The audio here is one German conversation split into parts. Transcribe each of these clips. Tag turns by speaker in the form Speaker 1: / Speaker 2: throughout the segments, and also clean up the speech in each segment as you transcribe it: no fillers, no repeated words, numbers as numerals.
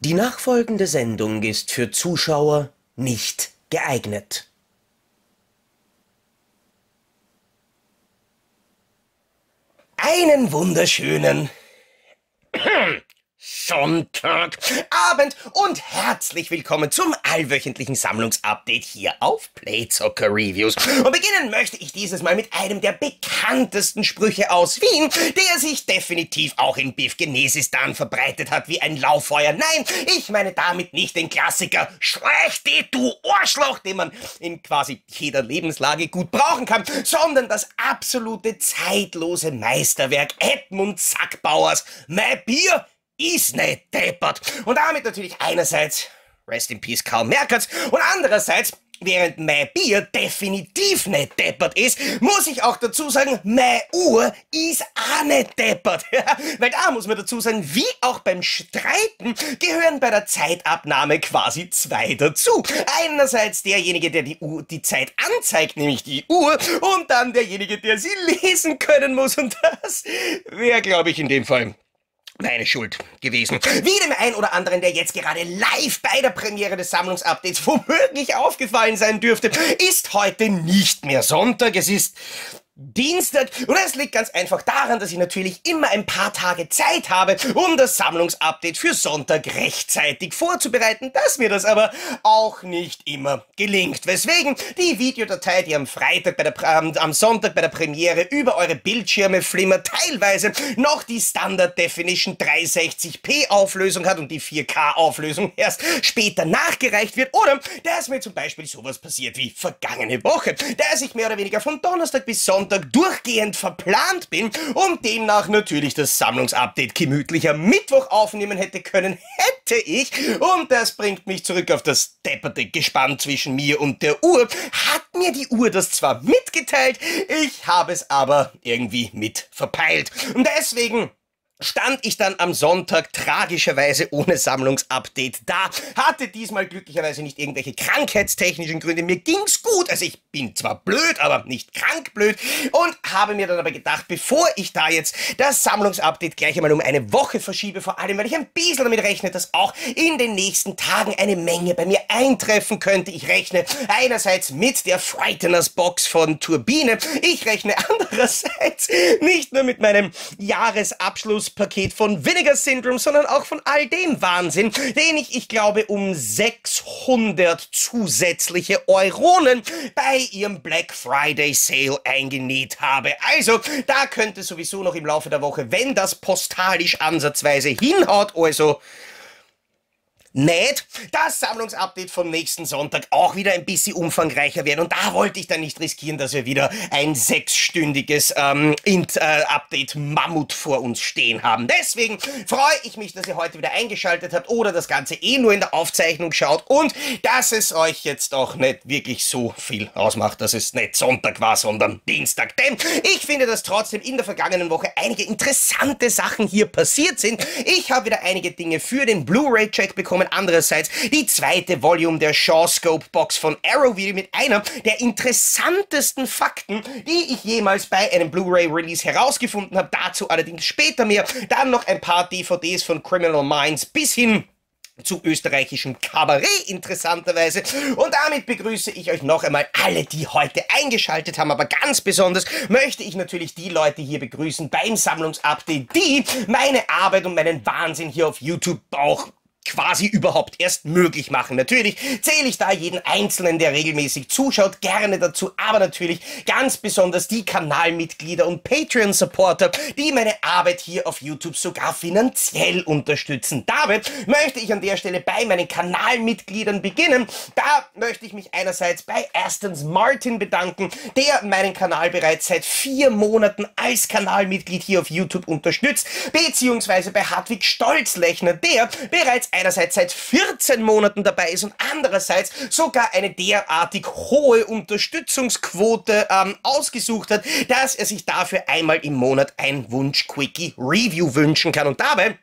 Speaker 1: Die nachfolgende Sendung ist für Zuschauer nicht geeignet. Einen wunderschönen Sonntagabend und herzlich willkommen zum allwöchentlichen Sammlungsupdate hier auf Playzocker Reviews. Und beginnen möchte ich dieses Mal mit einem der bekanntesten Sprüche aus Wien, der sich definitiv auch in Bifgenesistan verbreitet hat wie ein Lauffeuer. Nein, ich meine damit nicht den Klassiker "Schleich dich, du Arschloch", den man in quasi jeder Lebenslage gut brauchen kann, sondern das absolute zeitlose Meisterwerk Edmund Sackbauers "Mein Bier ist nicht deppert". Und damit natürlich einerseits, rest in peace Karl Merkatz, und andererseits, während mein Bier definitiv nicht deppert ist, muss ich auch dazu sagen, meine Uhr ist auch nicht deppert. Weil da muss man dazu sagen, wie auch beim Streiten gehören bei der Zeitabnahme quasi zwei dazu. Einerseits derjenige, der die Zeit anzeigt, nämlich die Uhr, und dann derjenige, der sie lesen können muss. Und das wäre, glaube ich, in dem Fall meine Schuld gewesen. Wie dem einen oder anderen, der jetzt gerade live bei der Premiere des Sammlungsupdates womöglich aufgefallen sein dürfte, ist heute nicht mehr Sonntag, es ist Dienstag, und es liegt ganz einfach daran, dass ich natürlich immer ein paar Tage Zeit habe, um das Sammlungsupdate für Sonntag rechtzeitig vorzubereiten, dass mir das aber auch nicht immer gelingt. Weswegen die Videodatei, die am Sonntag bei der Premiere über eure Bildschirme flimmert, teilweise noch die Standard Definition 360p Auflösung hat und die 4K Auflösung erst später nachgereicht wird, oder dass mir zum Beispiel sowas passiert wie vergangene Woche, dass ich mehr oder weniger von Donnerstag bis Sonntag durchgehend verplant bin und demnach natürlich das Sammlungsupdate gemütlich am Mittwoch aufnehmen hätte können, hätte ich, und das bringt mich zurück auf das depperte Gespann zwischen mir und der Uhr, hat mir die Uhr das zwar mitgeteilt, ich habe es aber irgendwie mit verpeilt. Und deswegen stand ich dann am Sonntag tragischerweise ohne Sammlungsupdate da, hatte diesmal glücklicherweise nicht irgendwelche krankheitstechnischen Gründe, mir ging's gut, also ich bin zwar blöd, aber nicht krank blöd, und habe mir dann aber gedacht, bevor ich da jetzt das Sammlungsupdate gleich einmal um eine Woche verschiebe, vor allem weil ich ein bisschen damit rechne, dass auch in den nächsten Tagen eine Menge bei mir eintreffen könnte. Ich rechne einerseits mit der Frighteners Box von Turbine, ich rechne andererseits nicht nur mit meinem Jahresabschlusspaket von Vinegar Syndrome, sondern auch von all dem Wahnsinn, den ich glaube, um 600 zusätzliche Euronen bei ihrem Black Friday Sale eingenäht habe. Also, da könnte sowieso noch im Laufe der Woche, wenn das postalisch ansatzweise hinhaut, also nicht, das Sammlungsupdate vom nächsten Sonntag auch wieder ein bisschen umfangreicher werden, und da wollte ich dann nicht riskieren, dass wir wieder ein 6-stündiges Update-Mammut vor uns stehen haben. Deswegen freue ich mich, dass ihr heute wieder eingeschaltet habt oder das Ganze nur in der Aufzeichnung schaut, und dass es euch jetzt auch nicht wirklich so viel ausmacht, dass es nicht Sonntag war, sondern Dienstag. Denn ich finde, dass trotzdem in der vergangenen Woche einige interessante Sachen hier passiert sind. Ich habe wieder einige Dinge für den Blu-ray-Check bekommen. Andererseits die zweite Volume der Shawscope Box von Arrow Video mit einer der interessantesten Fakten, die ich jemals bei einem Blu-ray-Release herausgefunden habe. Dazu allerdings später mehr. Dann noch ein paar DVDs von Criminal Minds bis hin zu österreichischem Kabarett, interessanterweise. Und damit begrüße ich euch noch einmal alle, die heute eingeschaltet haben. Aber ganz besonders möchte ich natürlich die Leute hier begrüßen beim Sammlungsupdate, die meine Arbeit und meinen Wahnsinn hier auf YouTube auch quasi überhaupt erst möglich machen. Natürlich zähle ich da jeden Einzelnen, der regelmäßig zuschaut, gerne dazu, aber natürlich ganz besonders die Kanalmitglieder und Patreon-Supporter, die meine Arbeit hier auf YouTube sogar finanziell unterstützen. Damit möchte ich an der Stelle bei meinen Kanalmitgliedern beginnen. Da möchte ich mich einerseits bei Astons Martin bedanken, der meinen Kanal bereits seit 4 Monaten als Kanalmitglied hier auf YouTube unterstützt, beziehungsweise bei Hartwig Stolzlechner, der bereits einerseits seit 14 Monaten dabei ist und andererseits sogar eine derartig hohe Unterstützungsquote ausgesucht hat, dass er sich dafür einmal im Monat ein Wunsch-Quickie-Review wünschen kann. Und dabei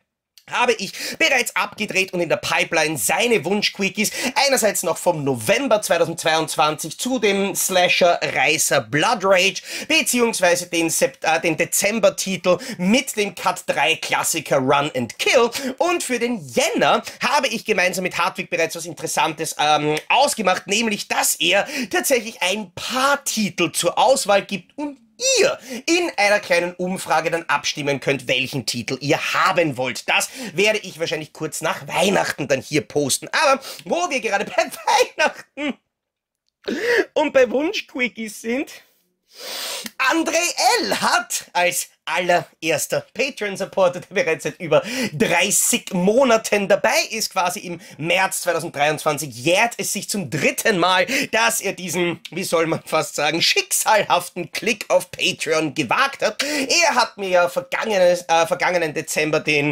Speaker 1: habe ich bereits abgedreht und in der Pipeline seine Wunschquickies, einerseits noch vom November 2022 zu dem Slasher-Reißer Blood Rage, beziehungsweise den Dezember-Titel mit dem Cut 3 Klassiker Run and Kill, und für den Jänner habe ich gemeinsam mit Hartwig bereits was Interessantes ausgemacht, nämlich dass er tatsächlich ein paar Titel zur Auswahl gibt und ihr in einer kleinen Umfrage dann abstimmen könnt, welchen Titel ihr haben wollt. Das werde ich wahrscheinlich kurz nach Weihnachten dann hier posten. Aber wo wir gerade bei Weihnachten und bei Wunschquickies sind, André L. hat als allererster Patreon-Supporter, der bereits seit über 30 Monaten dabei ist, quasi im März 2023, jährt es sich zum 3. Mal, dass er diesen, wie soll man fast sagen, schicksalhaften Klick auf Patreon gewagt hat. Er hat mir ja vergangenen Dezember den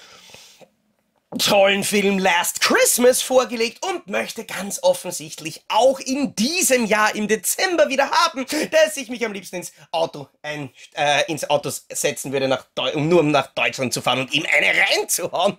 Speaker 1: tollen Film Last Christmas vorgelegt und möchte ganz offensichtlich auch in diesem Jahr im Dezember wieder haben, dass ich mich am liebsten ins Auto setzen würde, um nach Deutschland zu fahren und ihm eine reinzuhauen.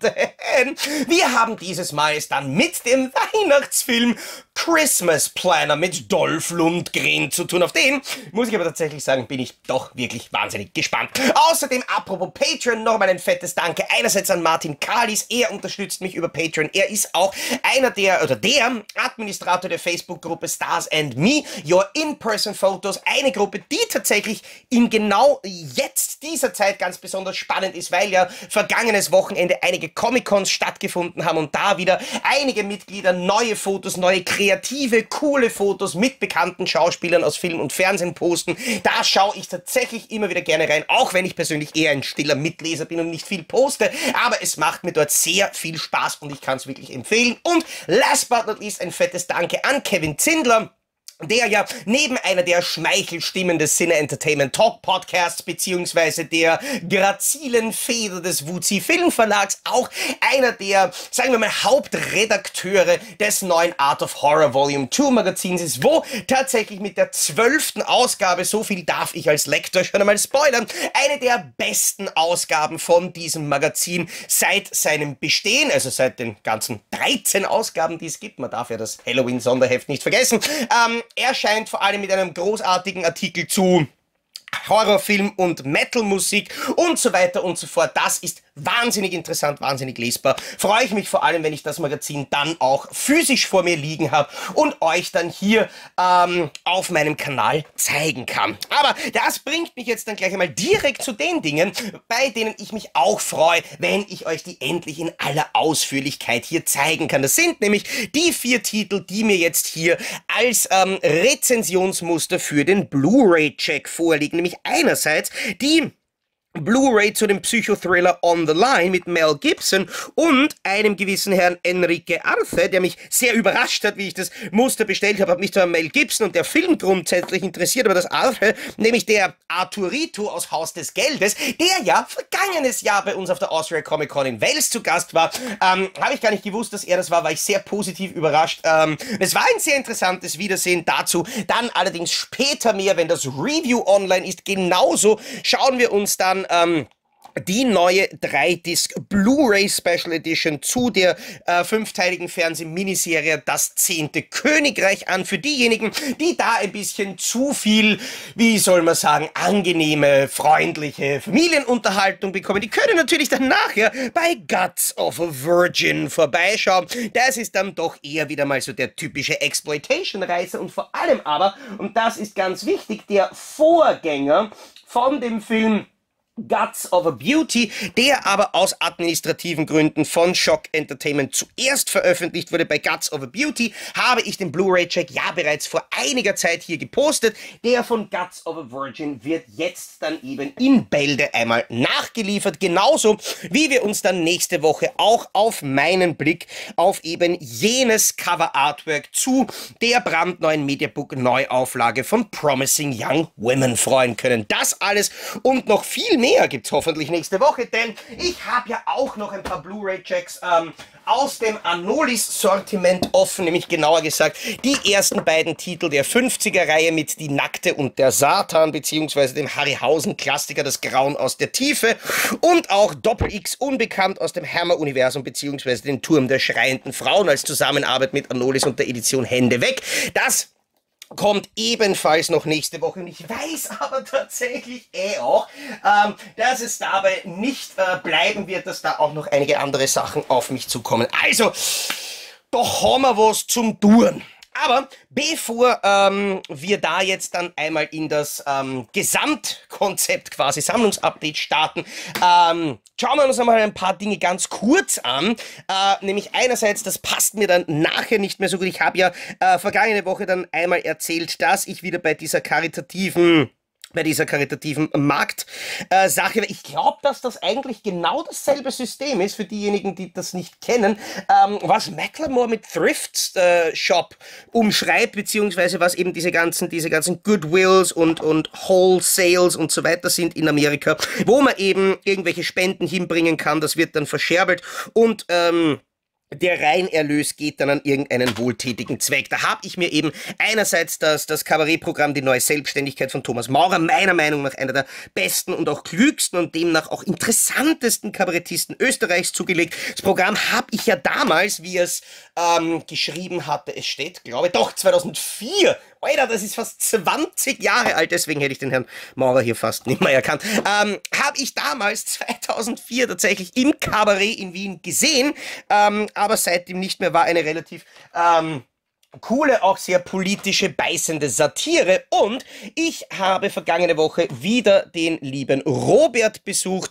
Speaker 1: Wir haben dieses Mal es dann mit dem Weihnachtsfilm Christmas Planner mit Dolph Lundgren zu tun. Auf den, muss ich aber tatsächlich sagen, bin ich doch wirklich wahnsinnig gespannt. Außerdem, apropos Patreon, nochmal ein fettes Danke einerseits an Martin Kalis. Er unterstützt mich über Patreon. Er ist auch der Administrator der Facebook-Gruppe Stars and Me, Your In-Person Photos, eine Gruppe, die tatsächlich in genau jetzt dieser Zeit ganz besonders spannend ist, weil ja vergangenes Wochenende einige Comic-Cons stattgefunden haben und da wieder einige Mitglieder neue Fotos, neue kreative, coole Fotos mit bekannten Schauspielern aus Film und Fernsehen posten. Da schaue ich tatsächlich immer wieder gerne rein, auch wenn ich persönlich eher ein stiller Mitleser bin und nicht viel poste, aber es macht mir dort sehr viel Spaß und ich kann es wirklich empfehlen. Und last but not least ein fettes Danke an Kevin Zindler, der ja neben einer der Schmeichelstimmen des Cine Entertainment Talk Podcasts beziehungsweise der grazilen Feder des Wuzi Filmverlags auch einer der, sagen wir mal, Hauptredakteure des neuen Art of Horror Volume 2 Magazins ist, wo tatsächlich mit der 12. Ausgabe, so viel darf ich als Lektor schon einmal spoilern, eine der besten Ausgaben von diesem Magazin seit seinem Bestehen, also seit den ganzen 13 Ausgaben, die es gibt, man darf ja das Halloween-Sonderheft nicht vergessen, erscheint vor allem mit einem großartigen Artikel zu Horrorfilm und Metalmusik und so weiter und so fort. Das ist wahnsinnig interessant, wahnsinnig lesbar. Freue ich mich vor allem, wenn ich das Magazin dann auch physisch vor mir liegen habe und euch dann hier auf meinem Kanal zeigen kann. Aber das bringt mich jetzt dann gleich einmal direkt zu den Dingen, bei denen ich mich auch freue, wenn ich euch die endlich in aller Ausführlichkeit hier zeigen kann. Das sind nämlich die 4 Titel, die mir jetzt hier als Rezensionsmuster für den Blu-ray-Check vorliegen. Nämlich einerseits die Blu-ray zu dem Psychothriller On the Line mit Mel Gibson und einem gewissen Herrn Enrique Arce, der mich sehr überrascht hat, wie ich das Muster bestellt habe. Hat mich zwar Mel Gibson und der Film grundsätzlich interessiert, aber das Arce, nämlich der Arturito aus Haus des Geldes, der ja vergangenes Jahr bei uns auf der Austria Comic Con in Wels zu Gast war, habe ich gar nicht gewusst, dass er das war ich sehr positiv überrascht. Es war ein sehr interessantes Wiedersehen dazu, dann allerdings später mehr, wenn das Review online ist. Genauso schauen wir uns dann die neue 3-Disc Blu-ray Special Edition zu der 5-teiligen Fernseh-Miniserie Das 10. Königreich an. Für diejenigen, die da ein bisschen zu viel, wie soll man sagen, angenehme, freundliche Familienunterhaltung bekommen, die können natürlich dann nachher bei Guts of a Virgin vorbeischauen. Das ist dann doch eher wieder mal so der typische Exploitation-Reißer und vor allem aber, und das ist ganz wichtig, der Vorgänger von dem Film Guts of a Beauty, der aber aus administrativen Gründen von Shock Entertainment zuerst veröffentlicht wurde. Bei Guts of a Beauty habe ich den Blu-ray-Check ja bereits vor einiger Zeit hier gepostet. Der von Guts of a Virgin wird jetzt dann eben in Bälde einmal nachgeliefert. Genauso wie wir uns dann nächste Woche auch auf meinen Blick auf eben jenes Cover-Artwork zu der brandneuen Mediabook-Neuauflage von Promising Young Women freuen können. Das alles und noch viel mehr mehr gibt's hoffentlich nächste Woche, denn ich habe ja auch noch ein paar Blu-ray-Checks aus dem Anolis-Sortiment offen, nämlich genauer gesagt die ersten beiden Titel der 50er-Reihe mit Die Nackte und der Satan, beziehungsweise dem Harryhausen-Klassiker Das Grauen aus der Tiefe und auch Doppel-X Unbekannt aus dem Hammer-Universum, beziehungsweise den Turm der schreienden Frauen als Zusammenarbeit mit Anolis und der Edition Hände weg. Das kommt ebenfalls noch nächste Woche und ich weiß aber tatsächlich auch, dass es dabei nicht bleiben wird, dass da auch noch einige andere Sachen auf mich zukommen. Also, doch haben wir was zum Tun. Aber bevor wir da jetzt dann einmal in das Gesamtkonzept quasi Sammlungsupdate starten, schauen wir uns einmal ein paar Dinge ganz kurz an. Nämlich einerseits, das passt mir dann nachher nicht mehr so gut. Ich habe ja vergangene Woche dann einmal erzählt, dass ich wieder bei dieser karitativen Marktsache. Ich glaube, dass das eigentlich genau dasselbe System ist, für diejenigen, die das nicht kennen, was Macklemore mit Thrift Shop umschreibt, beziehungsweise was eben diese ganzen Goodwills und Wholesales und so weiter sind in Amerika, wo man eben irgendwelche Spenden hinbringen kann, das wird dann verscherbelt und der Reinerlös geht dann an irgendeinen wohltätigen Zweck. Da habe ich mir eben einerseits das Kabarettprogramm Die neue Selbstständigkeit von Thomas Maurer, meiner Meinung nach einer der besten und auch klügsten und demnach auch interessantesten Kabarettisten Österreichs zugelegt. Das Programm habe ich ja damals, wie es geschrieben hatte, es steht, glaube ich, doch 2004. Alter, das ist fast 20 Jahre alt, deswegen hätte ich den Herrn Maurer hier fast nicht mehr erkannt. Habe ich damals 2004 tatsächlich im Kabarett in Wien gesehen, aber seitdem nicht mehr, war eine relativ coole, auch sehr politische, beißende Satire. Und ich habe vergangene Woche wieder den lieben Robert besucht,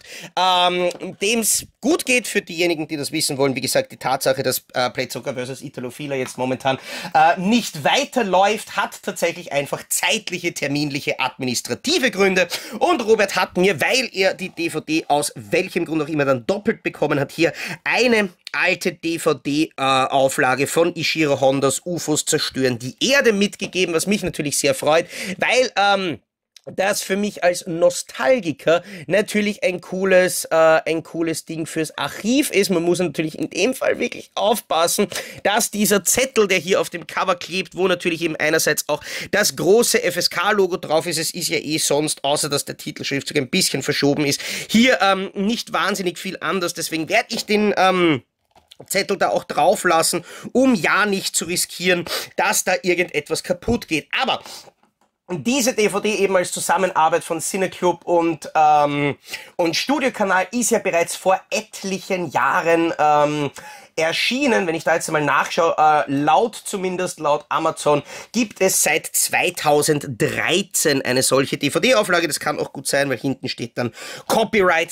Speaker 1: dem es gut geht, für diejenigen, die das wissen wollen. Wie gesagt, die Tatsache, dass Plätzocker vs. Italofila jetzt momentan nicht weiterläuft, hat tatsächlich einfach zeitliche, terminliche, administrative Gründe. Und Robert hat mir, weil er die DVD aus welchem Grund auch immer dann doppelt bekommen hat, hier eine alte DVD-Auflage von Ishiro Hondas UFOs zerstören die Erde mitgegeben, was mich natürlich sehr freut, weil das für mich als Nostalgiker natürlich ein cooles Ding fürs Archiv ist. Man muss natürlich in dem Fall wirklich aufpassen, dass dieser Zettel, der hier auf dem Cover klebt, wo natürlich eben einerseits auch das große FSK-Logo drauf ist, es ist ja eh sonst, außer dass der Titelschriftzug ein bisschen verschoben ist, hier nicht wahnsinnig viel anders. Deswegen werde ich den Zettel da auch drauf lassen, um ja nicht zu riskieren, dass da irgendetwas kaputt geht. Aber diese DVD eben als Zusammenarbeit von Cineclub und Studiokanal ist ja bereits vor etlichen Jahren erschienen. Wenn ich da jetzt mal nachschaue, laut Amazon gibt es seit 2013 eine solche DVD-Auflage. Das kann auch gut sein, weil hinten steht dann Copyright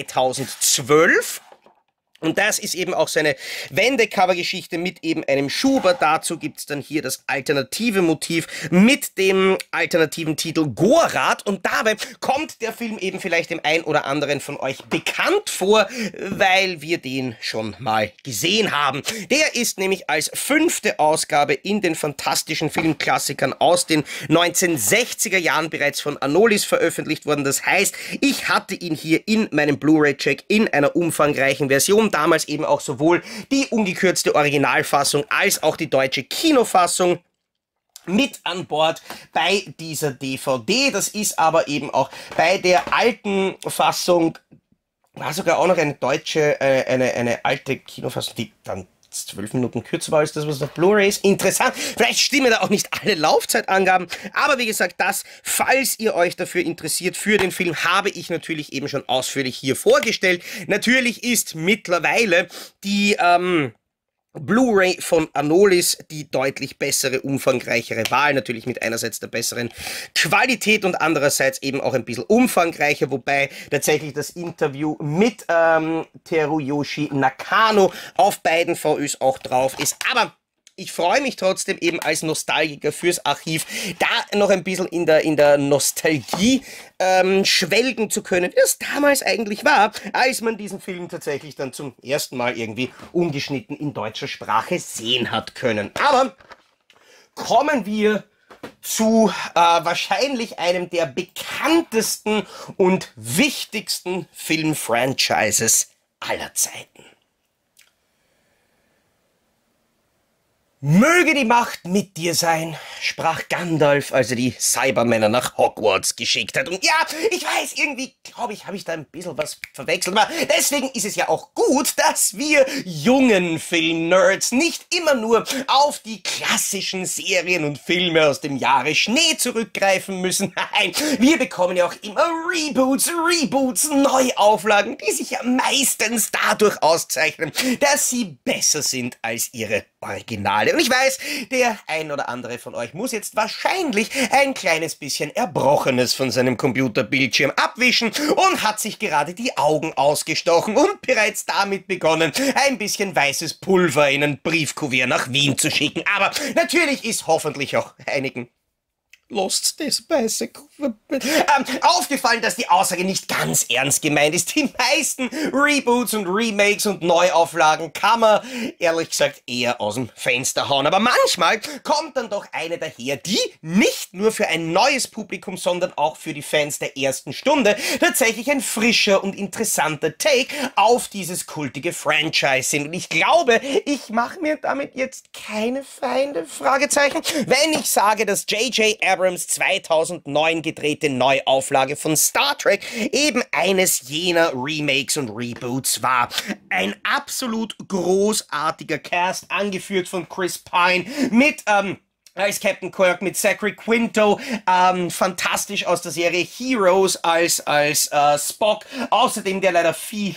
Speaker 1: 2012. Und das ist eben auch seine Wendecover-Geschichte mit eben einem Schuber. Dazu gibt's dann hier das alternative Motiv mit dem alternativen Titel Gorath. Und dabei kommt der Film eben vielleicht dem ein oder anderen von euch bekannt vor, weil wir den schon mal gesehen haben. Der ist nämlich als 5. Ausgabe in den fantastischen Filmklassikern aus den 1960er Jahren bereits von Anolis veröffentlicht worden. Das heißt, ich hatte ihn hier in meinem Blu-ray-Check in einer umfangreichen Version. Damals eben auch sowohl die ungekürzte Originalfassung als auch die deutsche Kinofassung mit an Bord bei dieser DVD. Das ist aber eben auch bei der alten Fassung, war sogar auch noch eine deutsche, eine alte Kinofassung, die dann 12 Minuten kürzer war als das, was auf Blu-ray ist. Interessant. Vielleicht stimmen da auch nicht alle Laufzeitangaben. Aber wie gesagt, das, falls ihr euch dafür interessiert, für den Film, habe ich natürlich eben schon ausführlich hier vorgestellt. Natürlich ist mittlerweile die Blu-ray von Anolis die deutlich bessere, umfangreichere Wahl, natürlich mit einerseits der besseren Qualität und andererseits eben auch ein bisschen umfangreicher, wobei tatsächlich das Interview mit Teruyoshi Nakano auf beiden VÖs auch drauf ist. Aber ich freue mich trotzdem eben als Nostalgiker fürs Archiv, da noch ein bisschen in der Nostalgie schwelgen zu können, wie das damals eigentlich war, als man diesen Film tatsächlich dann zum ersten Mal irgendwie ungeschnitten in deutscher Sprache sehen hat können. Aber kommen wir zu wahrscheinlich einem der bekanntesten und wichtigsten Filmfranchises aller Zeiten. Möge die Macht mit dir sein, sprach Gandalf, als er die Cybermänner nach Hogwarts geschickt hat. Und ja, ich weiß, irgendwie, glaube ich, habe ich da ein bisschen was verwechselt. Aber deswegen ist es ja auch gut, dass wir jungen Film-Nerds nicht immer nur auf die klassischen Serien und Filme aus dem Jahre Schnee zurückgreifen müssen. Nein, wir bekommen ja auch immer Reboots, Neuauflagen, die sich ja meistens dadurch auszeichnen, dass sie besser sind als ihre Originale. Und ich weiß, der ein oder andere von euch muss jetzt wahrscheinlich ein kleines bisschen Erbrochenes von seinem Computerbildschirm abwischen und hat sich gerade die Augen ausgestochen und bereits damit begonnen, ein bisschen weißes Pulver in ein Briefkuvert nach Wien zu schicken. Aber natürlich ist hoffentlich auch einigen Lost this basic. Aufgefallen, dass die Aussage nicht ganz ernst gemeint ist. Die meisten Reboots und Remakes und Neuauflagen kann man, ehrlich gesagt, eher aus dem Fenster hauen. Aber manchmal kommt dann doch eine daher, die nicht nur für ein neues Publikum, sondern auch für die Fans der ersten Stunde tatsächlich ein frischer und interessanter Take auf dieses kultige Franchise sind. Und ich glaube, ich mache mir damit jetzt keine Feinde, Fragezeichen, wenn ich sage, dass J.J. Abrams 2009 gedrehte Neuauflage von Star Trek eben eines jener Remakes und Reboots war. Ein absolut großartiger Cast, angeführt von Chris Pine, mit als Captain Kirk, mit Zachary Quinto, fantastisch aus der Serie Heroes als Spock, außerdem der leider viel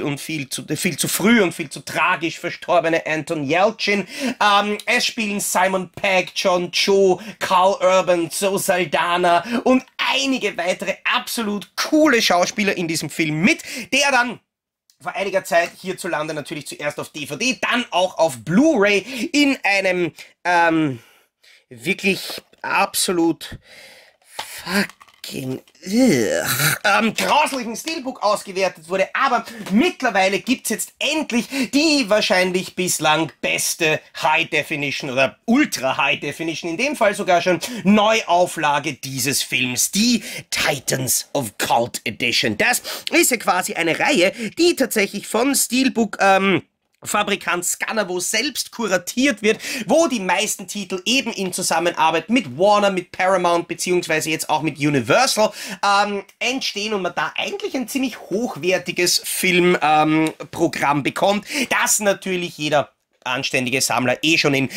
Speaker 1: zu früh und viel zu tragisch verstorbene Anton Yelchin. Es spielen Simon Pegg, John Cho, Carl Urban, Zoe Saldana und einige weitere absolut coole Schauspieler in diesem Film mit, der dann vor einiger Zeit hierzulande natürlich zuerst auf DVD, dann auch auf Blu-ray in einem wirklich absolut fucking grauslichen Steelbook ausgewertet wurde, aber mittlerweile gibt's jetzt endlich die wahrscheinlich bislang beste High Definition oder Ultra High Definition, in dem Fall sogar schon Neuauflage dieses Films, die Titans of Cult Edition. Das ist ja quasi eine Reihe, die tatsächlich von Steelbook Fabrikant Scanavo selbst kuratiert wird, wo die meisten Titel eben in Zusammenarbeit mit Warner, mit Paramount beziehungsweise jetzt auch mit Universal entstehen und man da eigentlich ein ziemlich hochwertiges Filmprogramm bekommt, das natürlich jeder anständige Sammler schon in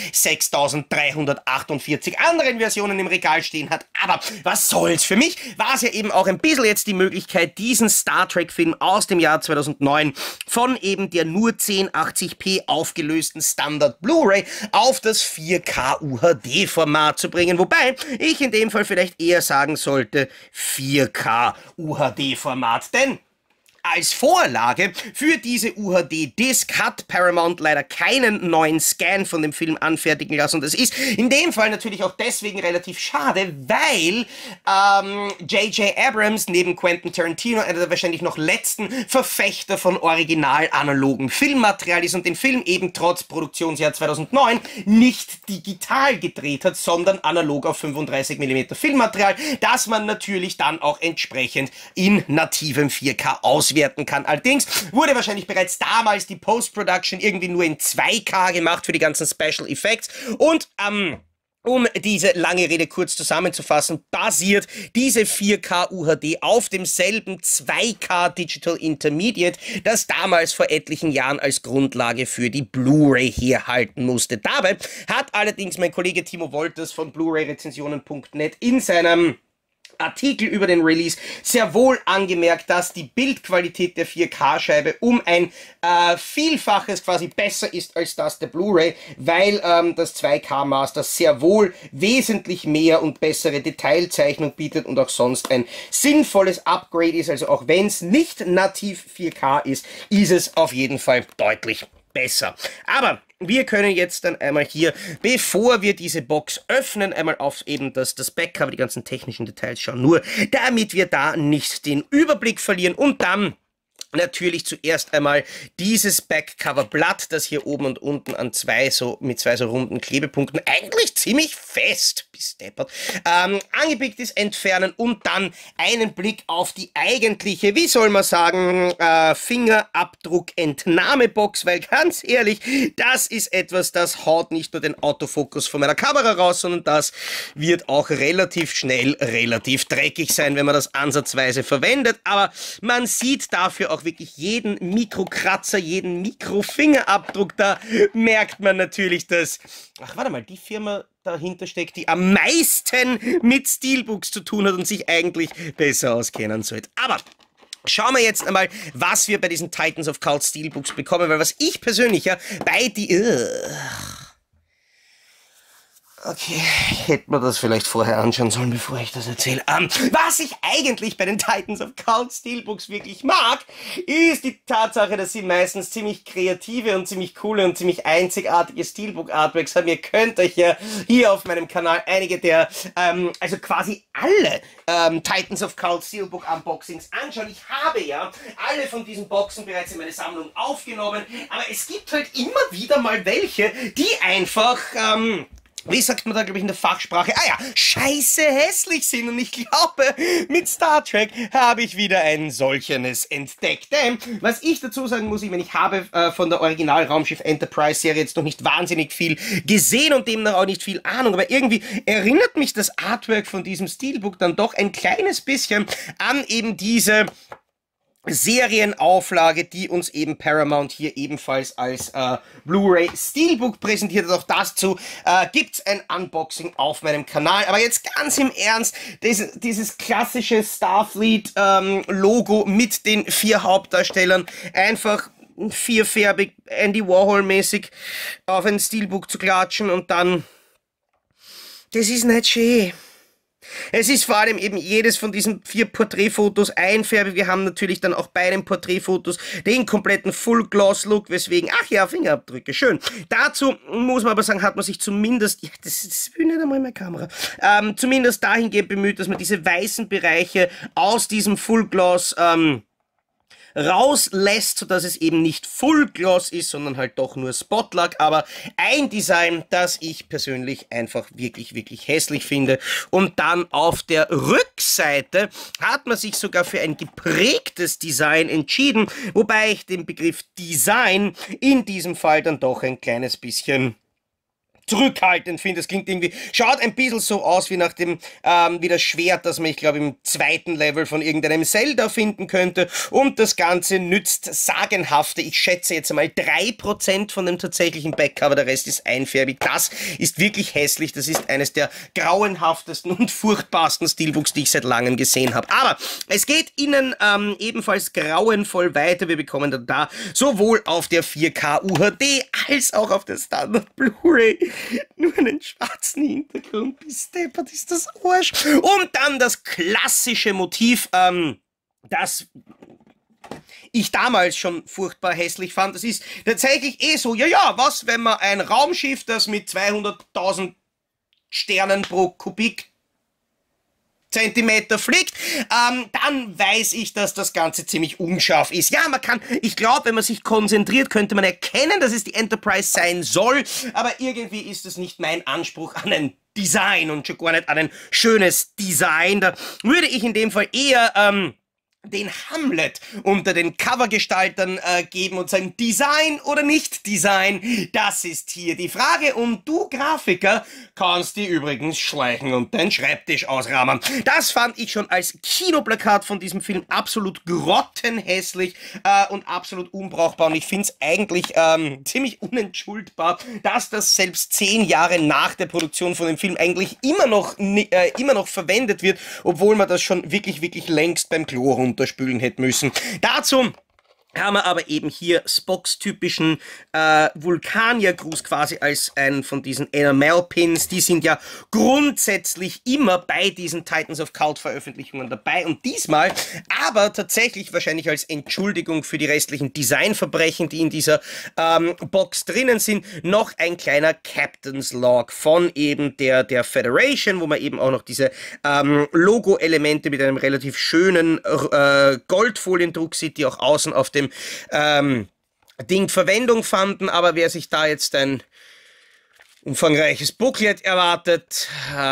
Speaker 1: 6348 anderen Versionen im Regal stehen hat. Aber was soll's? Für mich war es ja eben auch ein bisschen jetzt die Möglichkeit, diesen Star Trek Film aus dem Jahr 2009 von eben der nur 1080p aufgelösten Standard Blu-ray auf das 4K UHD Format zu bringen. Wobei ich in dem Fall vielleicht eher sagen sollte 4K UHD Format, denn als Vorlage für diese UHD-Disc hat Paramount leider keinen neuen Scan von dem Film anfertigen lassen. Und das ist in dem Fall natürlich auch deswegen relativ schade, weil J.J. Abrams neben Quentin Tarantino einer der wahrscheinlich noch letzten Verfechter von original-analogen Filmmaterial ist und den Film eben trotz Produktionsjahr 2009 nicht digital gedreht hat, sondern analog auf 35mm Filmmaterial, das man natürlich dann auch entsprechend in nativem 4K auswerten kann. Allerdings wurde wahrscheinlich bereits damals die Post-Production irgendwie nur in 2K gemacht für die ganzen Special Effects und um diese lange Rede kurz zusammenzufassen, basiert diese 4K UHD auf demselben 2K Digital Intermediate, das damals vor etlichen Jahren als Grundlage für die Blu-ray herhalten musste. Dabei hat allerdings mein Kollege Timo Wolters von Blu-ray-Rezensionen.net in seinem Artikel über den Release sehr wohl angemerkt, dass die Bildqualität der 4K-Scheibe um ein Vielfaches quasi besser ist als das der Blu-ray, weil das 2K-Master sehr wohl wesentlich mehr und bessere Detailzeichnung bietet und auch sonst ein sinnvolles Upgrade ist. Also auch wenn es nicht nativ 4K ist, ist es auf jeden Fall deutlich besser. Aber wir können jetzt dann einmal hier, bevor wir diese Box öffnen, einmal auf eben das Backcover, die ganzen technischen Details schauen, nur damit wir da nicht den Überblick verlieren und dann natürlich zuerst einmal dieses Backcover-Blatt, das hier oben und unten an mit zwei so runden Klebepunkten eigentlich ziemlich fest, bis deppert, angepickt ist, entfernen und dann einen Blick auf die eigentliche, wie soll man sagen, Fingerabdruck-Entnahmebox, weil ganz ehrlich, das ist etwas, das haut nicht nur den Autofokus von meiner Kamera raus, sondern das wird auch relativ schnell relativ dreckig sein, wenn man das ansatzweise verwendet, aber man sieht dafür auch wirklich jeden Mikrokratzer, jeden Mikrofingerabdruck. Da merkt man natürlich, dass, ach warte mal, die Firma dahinter steckt, die am meisten mit Steelbooks zu tun hat und sich eigentlich besser auskennen sollte. Aber schauen wir jetzt einmal, was wir bei diesen Titans of Cult Steelbooks bekommen, weil was ich persönlich ja bei die... Okay, hätte man das vielleicht vorher anschauen sollen, bevor ich das erzähle. Was ich eigentlich bei den Titans of Cult Steelbooks wirklich mag, ist die Tatsache, dass sie meistens ziemlich kreative und ziemlich coole und ziemlich einzigartige Steelbook-Artworks haben. Ihr könnt euch ja hier auf meinem Kanal einige der, also quasi alle Titans of Cult Steelbook-Unboxings anschauen. Ich habe ja alle von diesen Boxen bereits in meine Sammlung aufgenommen, aber es gibt halt immer wieder mal welche, die einfach, wie sagt man da, glaube ich, in der Fachsprache? Ah ja, scheiße hässlich sind. Und ich glaube, mit Star Trek habe ich wieder ein solchenes entdeckt. Denn, was ich dazu sagen muss, ich meine, ich habe von der Original-Raumschiff Enterprise-Serie jetzt noch nicht wahnsinnig viel gesehen und demnach auch nicht viel Ahnung. Aber irgendwie erinnert mich das Artwork von diesem Steelbook dann doch ein kleines bisschen an eben diese Serienauflage, die uns eben Paramount hier ebenfalls als Blu-ray Steelbook präsentiert hat. Auch dazu gibt's ein Unboxing auf meinem Kanal. Aber jetzt ganz im Ernst, dieses klassische Starfleet Logo mit den 4 Hauptdarstellern einfach vierfärbig Andy Warhol mäßig auf ein Steelbook zu klatschen und dann, das ist nicht schön. Es ist vor allem eben jedes von diesen 4 Porträtfotos einfärbig. Wir haben natürlich dann auch bei den Porträtfotos den kompletten Full-Gloss-Look, weswegen, ach ja, Fingerabdrücke, schön. Dazu muss man aber sagen, hat man sich zumindest, ja, das will nicht einmal meine Kamera, zumindest dahingehend bemüht, dass man diese weißen Bereiche aus diesem Full-Gloss, rauslässt, sodass es eben nicht Full Gloss ist, sondern halt doch nur Spotlack, aber ein Design, das ich persönlich einfach wirklich, wirklich hässlich finde. Und dann auf der Rückseite hat man sich sogar für ein geprägtes Design entschieden, wobei ich den Begriff Design in diesem Fall dann doch ein kleines bisschen zurückhaltend finde. Das klingt irgendwie, schaut ein bisschen so aus wie nach dem, wie das Schwert, das man, ich glaube, im 2. Level von irgendeinem Zelda finden könnte. Und das Ganze nützt sagenhafte, ich schätze jetzt einmal 3% von dem tatsächlichen Backcover, der Rest ist einfärbig. Das ist wirklich hässlich. Das ist eines der grauenhaftesten und furchtbarsten Steelbooks, die ich seit langem gesehen habe. Aber es geht Ihnen ebenfalls grauenvoll weiter. Wir bekommen dann da sowohl auf der 4K UHD als auch auf der Standard Blu-ray nur einen schwarzen Hintergrund. Bis deppert ist das Arsch. Und dann das klassische Motiv, das ich damals schon furchtbar hässlich fand. Das ist tatsächlich so, ja, was, wenn man ein Raumschiff, das mit 200.000 Sternen pro Kubikzentimeter fliegt, dann weiß ich, dass das Ganze ziemlich unscharf ist. Ja, man kann, ich glaube, wenn man sich konzentriert, könnte man erkennen, dass es die Enterprise sein soll, aber irgendwie ist es nicht mein Anspruch an ein Design und schon gar nicht an ein schönes Design. Da würde ich in dem Fall eher, den Hamlet unter den Covergestaltern geben und sagen, Design oder nicht Design, das ist hier die Frage. Und du, Grafiker, kannst die übrigens schleichen und deinen Schreibtisch ausrahmen. Das fand ich schon als Kinoplakat von diesem Film absolut grottenhässlich und absolut unbrauchbar. Und ich finde es eigentlich ziemlich unentschuldbar, dass das selbst 10 Jahre nach der Produktion von dem Film eigentlich immer noch verwendet wird, obwohl man das schon wirklich, wirklich längst beim Klo runterspülen hätte müssen. Dazu haben wir aber eben hier Spocks typischen Vulkaniergruß quasi als einen von diesen Enamel-Pins. Die sind ja grundsätzlich immer bei diesen Titans of Cult-Veröffentlichungen dabei und diesmal aber tatsächlich wahrscheinlich als Entschuldigung für die restlichen Designverbrechen, die in dieser Box drinnen sind, noch ein kleiner Captain's Log von eben der Federation, wo man eben auch noch diese Logo-Elemente mit einem relativ schönen Goldfoliendruck sieht, die auch außen auf dem Ding Verwendung fanden, aber wer sich da jetzt ein umfangreiches Booklet erwartet,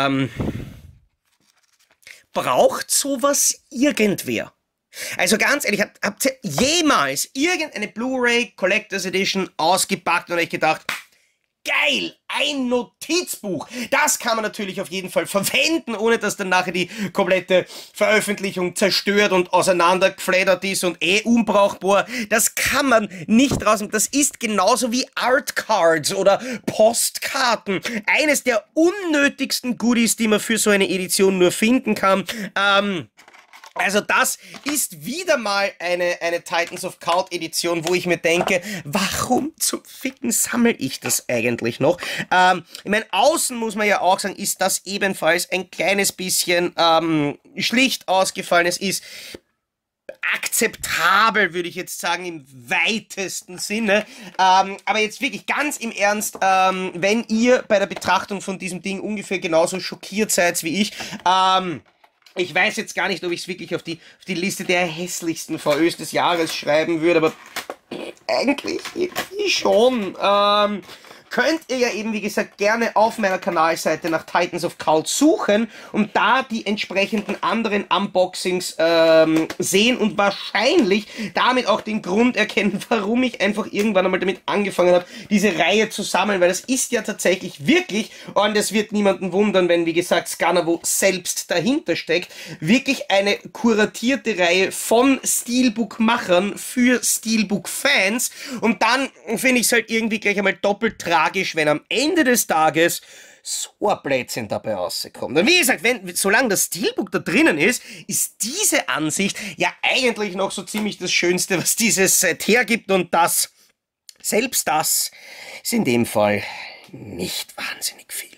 Speaker 1: braucht sowas irgendwer? Also ganz ehrlich, habt ihr jemals irgendeine Blu-ray Collectors Edition ausgepackt und euch gedacht, geil, ein Notizbuch. Das kann man natürlich auf jeden Fall verwenden, ohne dass dann nachher die komplette Veröffentlichung zerstört und auseinandergefleddert ist und unbrauchbar. Das kann man nicht rausnehmen. Das ist genauso wie Artcards oder Postkarten. Eines der unnötigsten Goodies, die man für so eine Edition nur finden kann. Also das ist wieder mal eine Titans of Cult Edition, wo ich mir denke, warum zum Ficken sammle ich das eigentlich noch? Ich meine, außen muss man ja auch sagen, ist das ebenfalls ein kleines bisschen schlicht ausgefallen. Es ist akzeptabel, würde ich jetzt sagen, im weitesten Sinne. Aber jetzt wirklich ganz im Ernst, wenn ihr bei der Betrachtung von diesem Ding ungefähr genauso schockiert seid wie ich weiß jetzt gar nicht, ob ich es wirklich auf die Liste der hässlichsten VÖs des Jahres schreiben würde, aber eigentlich irgendwie schon. Könnt ihr ja eben, wie gesagt, gerne auf meiner Kanalseite nach Titans of Cult suchen und da die entsprechenden anderen Unboxings sehen und wahrscheinlich damit auch den Grund erkennen, warum ich einfach irgendwann einmal damit angefangen habe, diese Reihe zu sammeln, weil das ist ja tatsächlich wirklich, und es wird niemanden wundern, wenn, wie gesagt, Scanavo selbst dahinter steckt, wirklich eine kuratierte Reihe von Steelbook-Machern für Steelbook-Fans und dann finde ich es halt irgendwie gleich einmal doppelt tragisch, wenn am Ende des Tages so ein Blödsinn dabei rauskommt. Und wie gesagt, solange das Steelbook da drinnen ist diese Ansicht ja eigentlich noch so ziemlich das Schönste, was dieses Set hergibt und selbst das ist in dem Fall nicht wahnsinnig viel.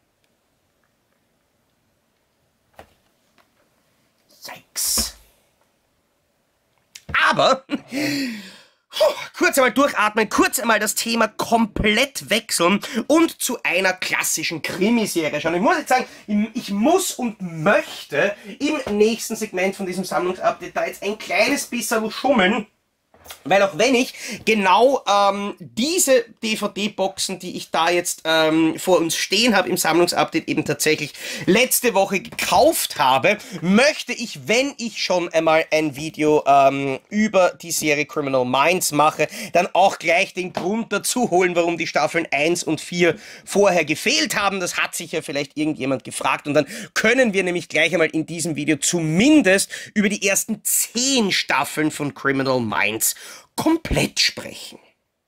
Speaker 1: Yikes. Aber kurz einmal durchatmen, kurz einmal das Thema komplett wechseln und zu einer klassischen Krimiserie schauen. Ich muss jetzt sagen, ich muss und möchte im nächsten Segment von diesem Sammlungsupdate da jetzt ein kleines bisschen schummeln. Weil auch wenn ich genau diese DVD-Boxen, die ich da jetzt vor uns stehen habe im Sammlungsupdate, eben tatsächlich letzte Woche gekauft habe, möchte ich, wenn ich schon einmal ein Video über die Serie Criminal Minds mache, dann auch gleich den Grund dazu holen, warum die Staffeln 1 und 4 vorher gefehlt haben. Das hat sich ja vielleicht irgendjemand gefragt und dann können wir nämlich gleich einmal in diesem Video zumindest über die ersten 10 Staffeln von Criminal Minds komplett sprechen.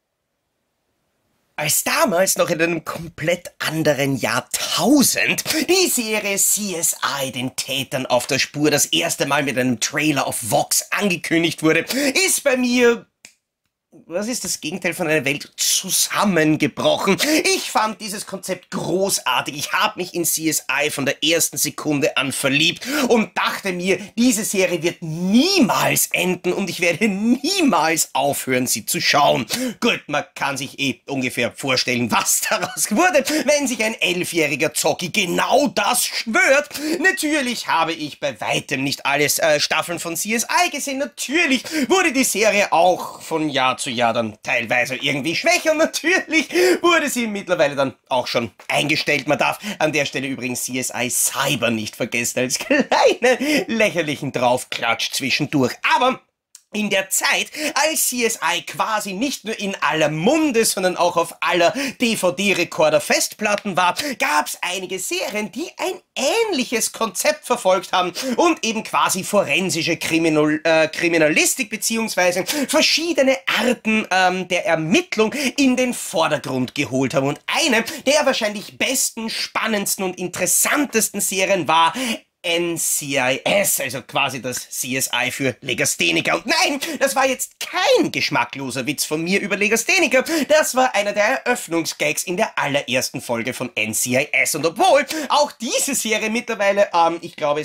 Speaker 1: Als damals noch in einem komplett anderen Jahrtausend die Serie CSI den Tätern auf der Spur das erste Mal mit einem Trailer auf Vox angekündigt wurde, ist bei mir, was ist das Gegenteil von einer Welt, zusammengebrochen. Ich fand dieses Konzept großartig. Ich habe mich in CSI von der ersten Sekunde an verliebt und dachte mir, diese Serie wird niemals enden und ich werde niemals aufhören, sie zu schauen. Gut, man kann sich ungefähr vorstellen, was daraus wurde, wenn sich ein 11-jähriger Zocki genau das schwört. Natürlich habe ich bei weitem nicht alle Staffeln von CSI gesehen. Natürlich wurde die Serie auch von Jahr zu Jahr dann teilweise irgendwie schwächer und natürlich wurde sie mittlerweile dann auch schon eingestellt. Man darf an der Stelle übrigens CSI Cyber nicht vergessen als kleine lächerlichen Draufklatsch zwischendurch. Aber in der Zeit, als CSI quasi nicht nur in aller Munde, sondern auch auf aller DVD-Rekorder-Festplatten war, gab es einige Serien, die ein ähnliches Konzept verfolgt haben und eben quasi forensische Kriminalistik beziehungsweise verschiedene Arten der Ermittlung in den Vordergrund geholt haben. Und eine der wahrscheinlich besten, spannendsten und interessantesten Serien war NCIS, also quasi das CSI für Legastheniker. Und nein, das war jetzt kein geschmackloser Witz von mir über Legastheniker, das war einer der Eröffnungsgags in der allerersten Folge von NCIS. Und obwohl auch diese Serie mittlerweile, ich glaube,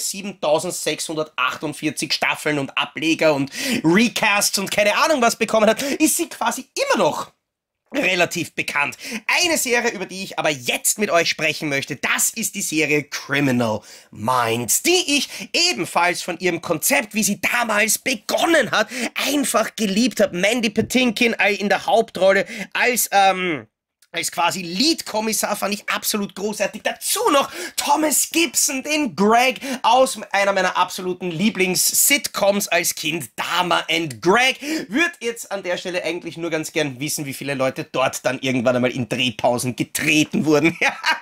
Speaker 1: 7648 Staffeln und Ableger und Recasts und keine Ahnung was bekommen hat, ist sie quasi immer noch relativ bekannt. Eine Serie, über die ich aber jetzt mit euch sprechen möchte, das ist die Serie Criminal Minds, die ich ebenfalls von ihrem Konzept, wie sie damals begonnen hat, einfach geliebt habe. Mandy Patinkin in der Hauptrolle als quasi Lead-Kommissar fand ich absolut großartig. Dazu noch Thomas Gibson, den Greg aus einer meiner absoluten Lieblings-Sitcoms als Kind, Dama and Greg. Würde jetzt an der Stelle eigentlich nur ganz gern wissen, wie viele Leute dort dann irgendwann einmal in Drehpausen getreten wurden.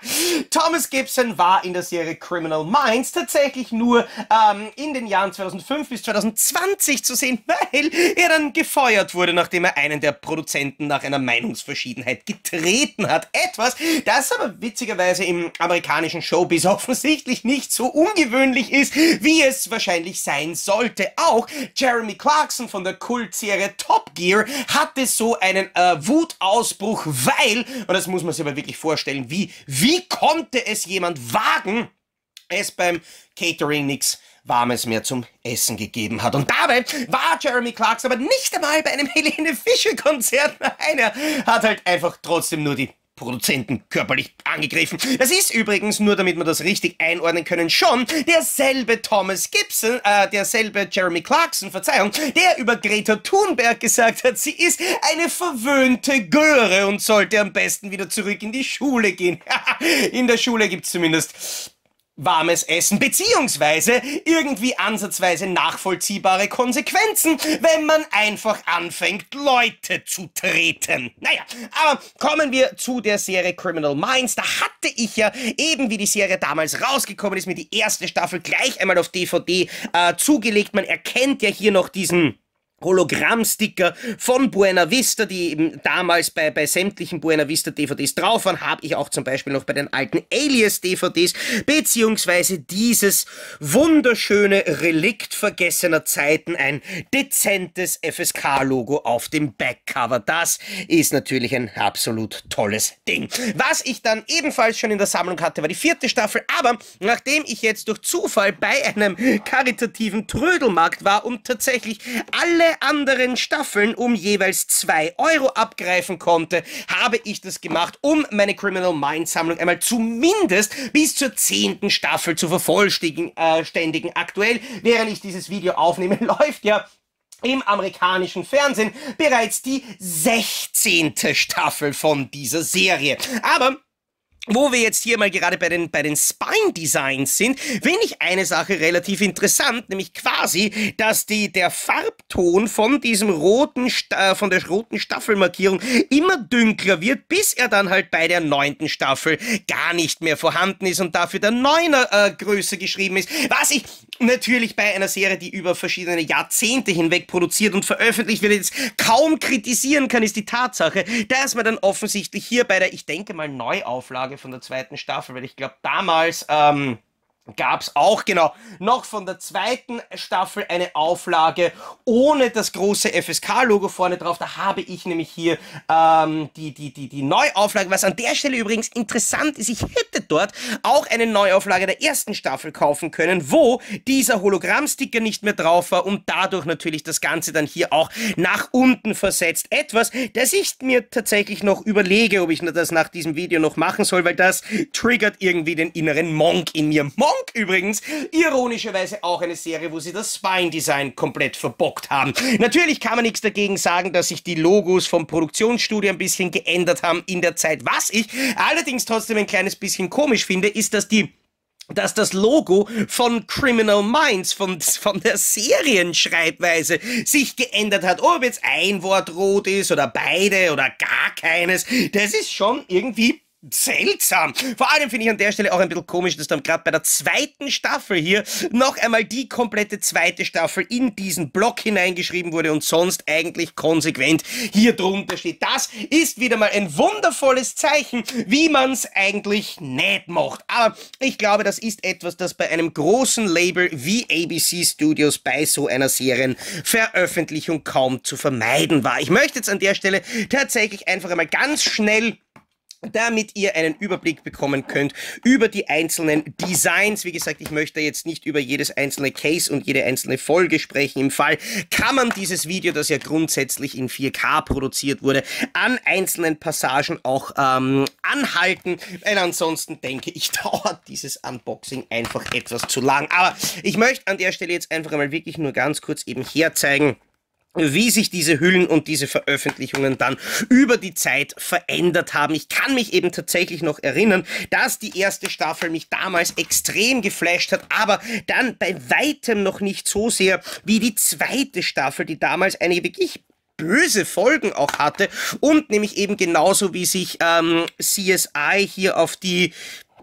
Speaker 1: Thomas Gibson war in der Serie Criminal Minds tatsächlich nur in den Jahren 2005 bis 2020 zu sehen, weil er dann gefeuert wurde, nachdem er einen der Produzenten nach einer Meinungsverschiedenheit getreten hat. Etwas, das aber witzigerweise im amerikanischen Showbiz offensichtlich nicht so ungewöhnlich ist, wie es wahrscheinlich sein sollte. Auch Jeremy Clarkson von der Kultserie Top Gear hatte so einen Wutausbruch, weil, und das muss man sich aber wirklich vorstellen, wie konnte es jemand wagen, es beim Catering nix Warmes mehr zum Essen gegeben hat. Und dabei war Jeremy Clarkson aber nicht einmal bei einem Helene Fischer Konzert. Nein, er hat halt einfach trotzdem nur die Produzenten körperlich angegriffen. Das ist übrigens, nur damit wir das richtig einordnen können, schon derselbe Thomas Gibson, derselbe Jeremy Clarkson, Verzeihung, der über Greta Thunberg gesagt hat, sie ist eine verwöhnte Göre und sollte am besten wieder zurück in die Schule gehen. In der Schule gibt's zumindest warmes Essen, beziehungsweise irgendwie ansatzweise nachvollziehbare Konsequenzen, wenn man einfach anfängt, Leute zu treten. Naja, aber kommen wir zu der Serie Criminal Minds. Da hatte ich ja, eben wie die Serie damals rausgekommen ist, mir die erste Staffel gleich einmal auf DVD zugelegt. Man erkennt ja hier noch diesen Hologrammsticker von Buena Vista, die eben damals bei sämtlichen Buena Vista DVDs drauf waren, habe ich auch zum Beispiel noch bei den alten Alias DVDs, beziehungsweise dieses wunderschöne Relikt vergessener Zeiten, ein dezentes FSK-Logo auf dem Backcover. Das ist natürlich ein absolut tolles Ding. Was ich dann ebenfalls schon in der Sammlung hatte, war die 4. Staffel, aber nachdem ich jetzt durch Zufall bei einem karitativen Trödelmarkt war und tatsächlich alle anderen Staffeln um jeweils 2 Euro abgreifen konnte, habe ich das gemacht, um meine Criminal Minds Sammlung einmal zumindest bis zur 10. Staffel zu vervollständigen. Aktuell, während ich dieses Video aufnehme, läuft ja im amerikanischen Fernsehen bereits die 16. Staffel von dieser Serie. Aber wo wir jetzt hier mal gerade bei den Spine-Designs sind, finde ich eine Sache relativ interessant, nämlich quasi, dass der Farbton von diesem von der roten Staffelmarkierung immer dünkler wird, bis er dann halt bei der 9. Staffel gar nicht mehr vorhanden ist und dafür der 9er größer geschrieben ist, was ich natürlich bei einer Serie, die über verschiedene Jahrzehnte hinweg produziert und veröffentlicht wird, jetzt kaum kritisieren kann, ist die Tatsache, dass man dann offensichtlich hier bei der, ich denke mal, Neuauflage von der 2. Staffel, weil ich glaube damals gab's auch, genau, noch von der 2. Staffel eine Auflage ohne das große FSK-Logo vorne drauf. Da habe ich nämlich hier die Neuauflage, was an der Stelle übrigens interessant ist. Ich hätte dort auch eine Neuauflage der 1. Staffel kaufen können, wo dieser Hologrammsticker nicht mehr drauf war und dadurch natürlich das Ganze dann hier auch nach unten versetzt. Etwas, das ich mir tatsächlich noch überlege, ob ich das nach diesem Video noch machen soll, weil das triggert irgendwie den inneren Monk in mir. Monk übrigens, ironischerweise auch eine Serie, wo sie das Spine-Design komplett verbockt haben. Natürlich kann man nichts dagegen sagen, dass sich die Logos vom Produktionsstudio ein bisschen geändert haben in der Zeit. Was ich allerdings trotzdem ein kleines bisschen komisch finde, ist, dass das Logo von Criminal Minds, von der Serienschreibweise sich geändert hat. Ob jetzt ein Wort rot ist oder beide oder gar keines, das ist schon irgendwie seltsam. Vor allem finde ich an der Stelle auch ein bisschen komisch, dass dann gerade bei der zweiten Staffel hier noch einmal die komplette zweite Staffel in diesen Block hineingeschrieben wurde und sonst eigentlich konsequent hier drunter steht. Das ist wieder mal ein wundervolles Zeichen, wie man es eigentlich nicht macht. Aber ich glaube, das ist etwas, das bei einem großen Label wie ABC Studios bei so einer Serienveröffentlichung kaum zu vermeiden war. Ich möchte jetzt an der Stelle tatsächlich einfach einmal ganz schnell, damit ihr einen Überblick bekommen könnt über die einzelnen Designs. Wie gesagt, ich möchte jetzt nicht über jedes einzelne Case und jede einzelne Folge sprechen. Im Fall kann man dieses Video, das ja grundsätzlich in 4K produziert wurde, an einzelnen Passagen auch anhalten, weil ansonsten denke ich, dauert dieses Unboxing einfach etwas zu lang. Aber ich möchte an der Stelle jetzt einfach einmal wirklich nur ganz kurz eben herzeigen, wie sich diese Hüllen und diese Veröffentlichungen dann über die Zeit verändert haben. Ich kann mich eben tatsächlich noch erinnern, dass die erste Staffel mich damals extrem geflasht hat, aber dann bei weitem noch nicht so sehr wie die zweite Staffel, die damals einige wirklich böse Folgen auch hatte und nämlich eben genauso wie sich CSI hier auf die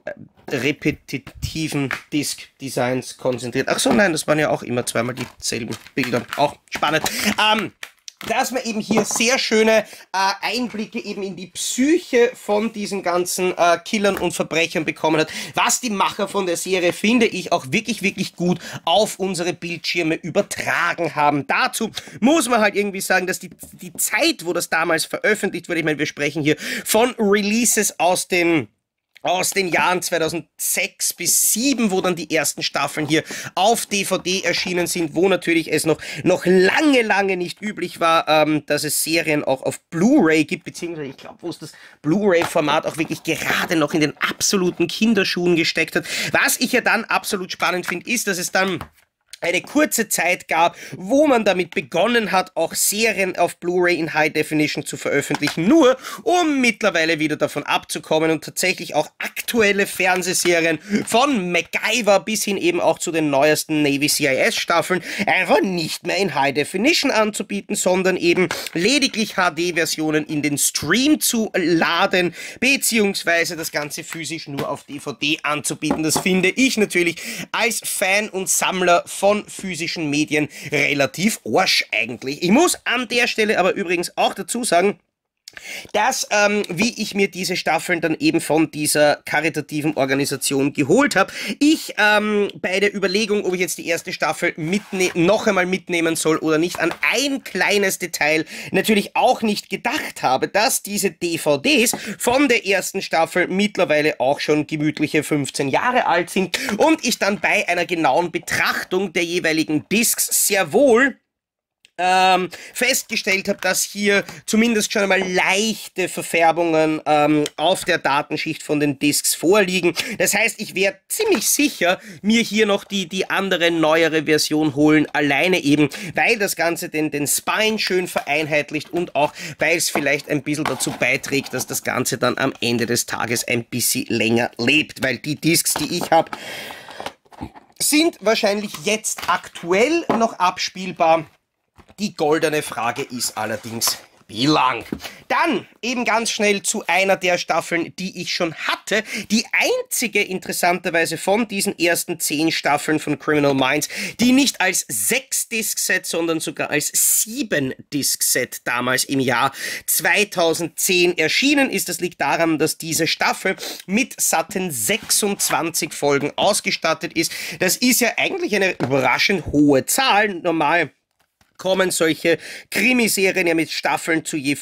Speaker 1: repetitiven Disk-Designs konzentriert. Ach so, nein, das waren ja auch immer zweimal dieselben Bilder. Auch spannend. Dass man eben hier sehr schöne Einblicke eben in die Psyche von diesen ganzen Killern und Verbrechern bekommen hat, was die Macher von der Serie, finde ich, auch wirklich, wirklich gut auf unsere Bildschirme übertragen haben. Dazu muss man halt irgendwie sagen, dass die Zeit, wo das damals veröffentlicht wurde, ich meine, wir sprechen hier von Releases aus den Jahren 2006 bis 2007, wo dann die ersten Staffeln hier auf DVD erschienen sind, wo natürlich es noch lange nicht üblich war, dass es Serien auch auf Blu-ray gibt, beziehungsweise ich glaube, wo es das Blu-ray-Format auch wirklich gerade noch in den absoluten Kinderschuhen gesteckt hat. Was ich ja dann absolut spannend finde, ist, dass es dann eine kurze Zeit gab, wo man damit begonnen hat, auch Serien auf Blu-ray in High Definition zu veröffentlichen, nur um mittlerweile wieder davon abzukommen und tatsächlich auch aktuelle Fernsehserien von MacGyver bis hin eben auch zu den neuesten Navy CIS Staffeln einfach nicht mehr in High Definition anzubieten, sondern eben lediglich HD-Versionen in den Stream zu laden, beziehungsweise das Ganze physisch nur auf DVD anzubieten. Das finde ich natürlich als Fan und Sammler von physischen Medien relativ Arsch eigentlich. Ich muss an der Stelle aber übrigens auch dazu sagen, dass, wie ich mir diese Staffeln dann eben von dieser karitativen Organisation geholt habe, ich bei der Überlegung, ob ich jetzt die erste Staffel noch einmal mitnehmen soll oder nicht, an ein kleines Detail natürlich auch nicht gedacht habe, dass diese DVDs von der ersten Staffel mittlerweile auch schon gemütliche 15 Jahre alt sind und ich dann bei einer genauen Betrachtung der jeweiligen Discs sehr wohl festgestellt habe, dass hier zumindest schon einmal leichte Verfärbungen auf der Datenschicht von den Discs vorliegen. Das heißt, ich werde ziemlich sicher mir hier noch die andere, neuere Version holen, alleine eben, weil das Ganze den Spine schön vereinheitlicht und auch, weil es vielleicht ein bisschen dazu beiträgt, dass das Ganze dann am Ende des Tages ein bisschen länger lebt, weil die Discs, die ich habe, sind wahrscheinlich jetzt aktuell noch abspielbar. Die goldene Frage ist allerdings, wie lang? Dann eben ganz schnell zu einer der Staffeln, die ich schon hatte. Die einzige interessanterweise von diesen ersten 10 Staffeln von Criminal Minds, die nicht als 6-Disc-Set, sondern sogar als 7-Disc-Set damals im Jahr 2010 erschienen ist. Das liegt daran, dass diese Staffel mit satten 26 Folgen ausgestattet ist. Das ist ja eigentlich eine überraschend hohe Zahl. Normal kommen solche Krimiserien ja mit Staffeln zu je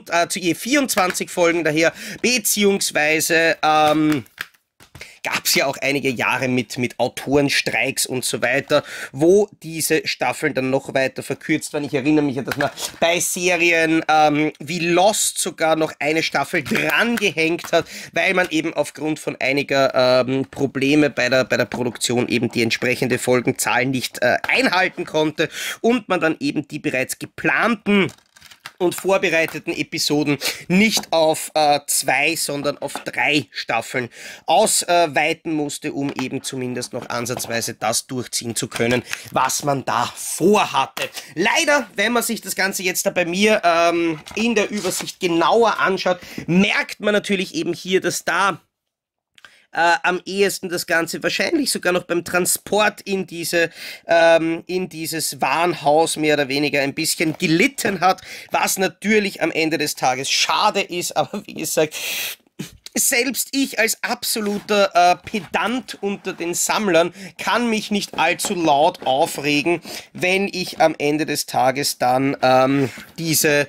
Speaker 1: 24 Folgen daher, beziehungsweise gab es ja auch einige Jahre mit Autorenstreiks und so weiter, wo diese Staffeln dann noch weiter verkürzt waren. Ich erinnere mich, dass man bei Serien wie Lost sogar noch eine Staffel dran gehängt hat, weil man eben aufgrund von einiger Probleme bei der Produktion eben die entsprechende Folgenzahl nicht einhalten konnte und man dann eben die bereits geplanten und vorbereiteten Episoden nicht auf 2, sondern auf 3 Staffeln ausweiten musste, um eben zumindest noch ansatzweise das durchziehen zu können, was man da vorhatte. Leider, wenn man sich das Ganze jetzt da bei mir in der Übersicht genauer anschaut, merkt man natürlich eben hier, dass da am ehesten das Ganze wahrscheinlich sogar noch beim Transport in dieses Warenhaus mehr oder weniger ein bisschen gelitten hat, was natürlich am Ende des Tages schade ist, aber wie gesagt, selbst ich als absoluter Pedant unter den Sammlern kann mich nicht allzu laut aufregen, wenn ich am Ende des Tages dann diese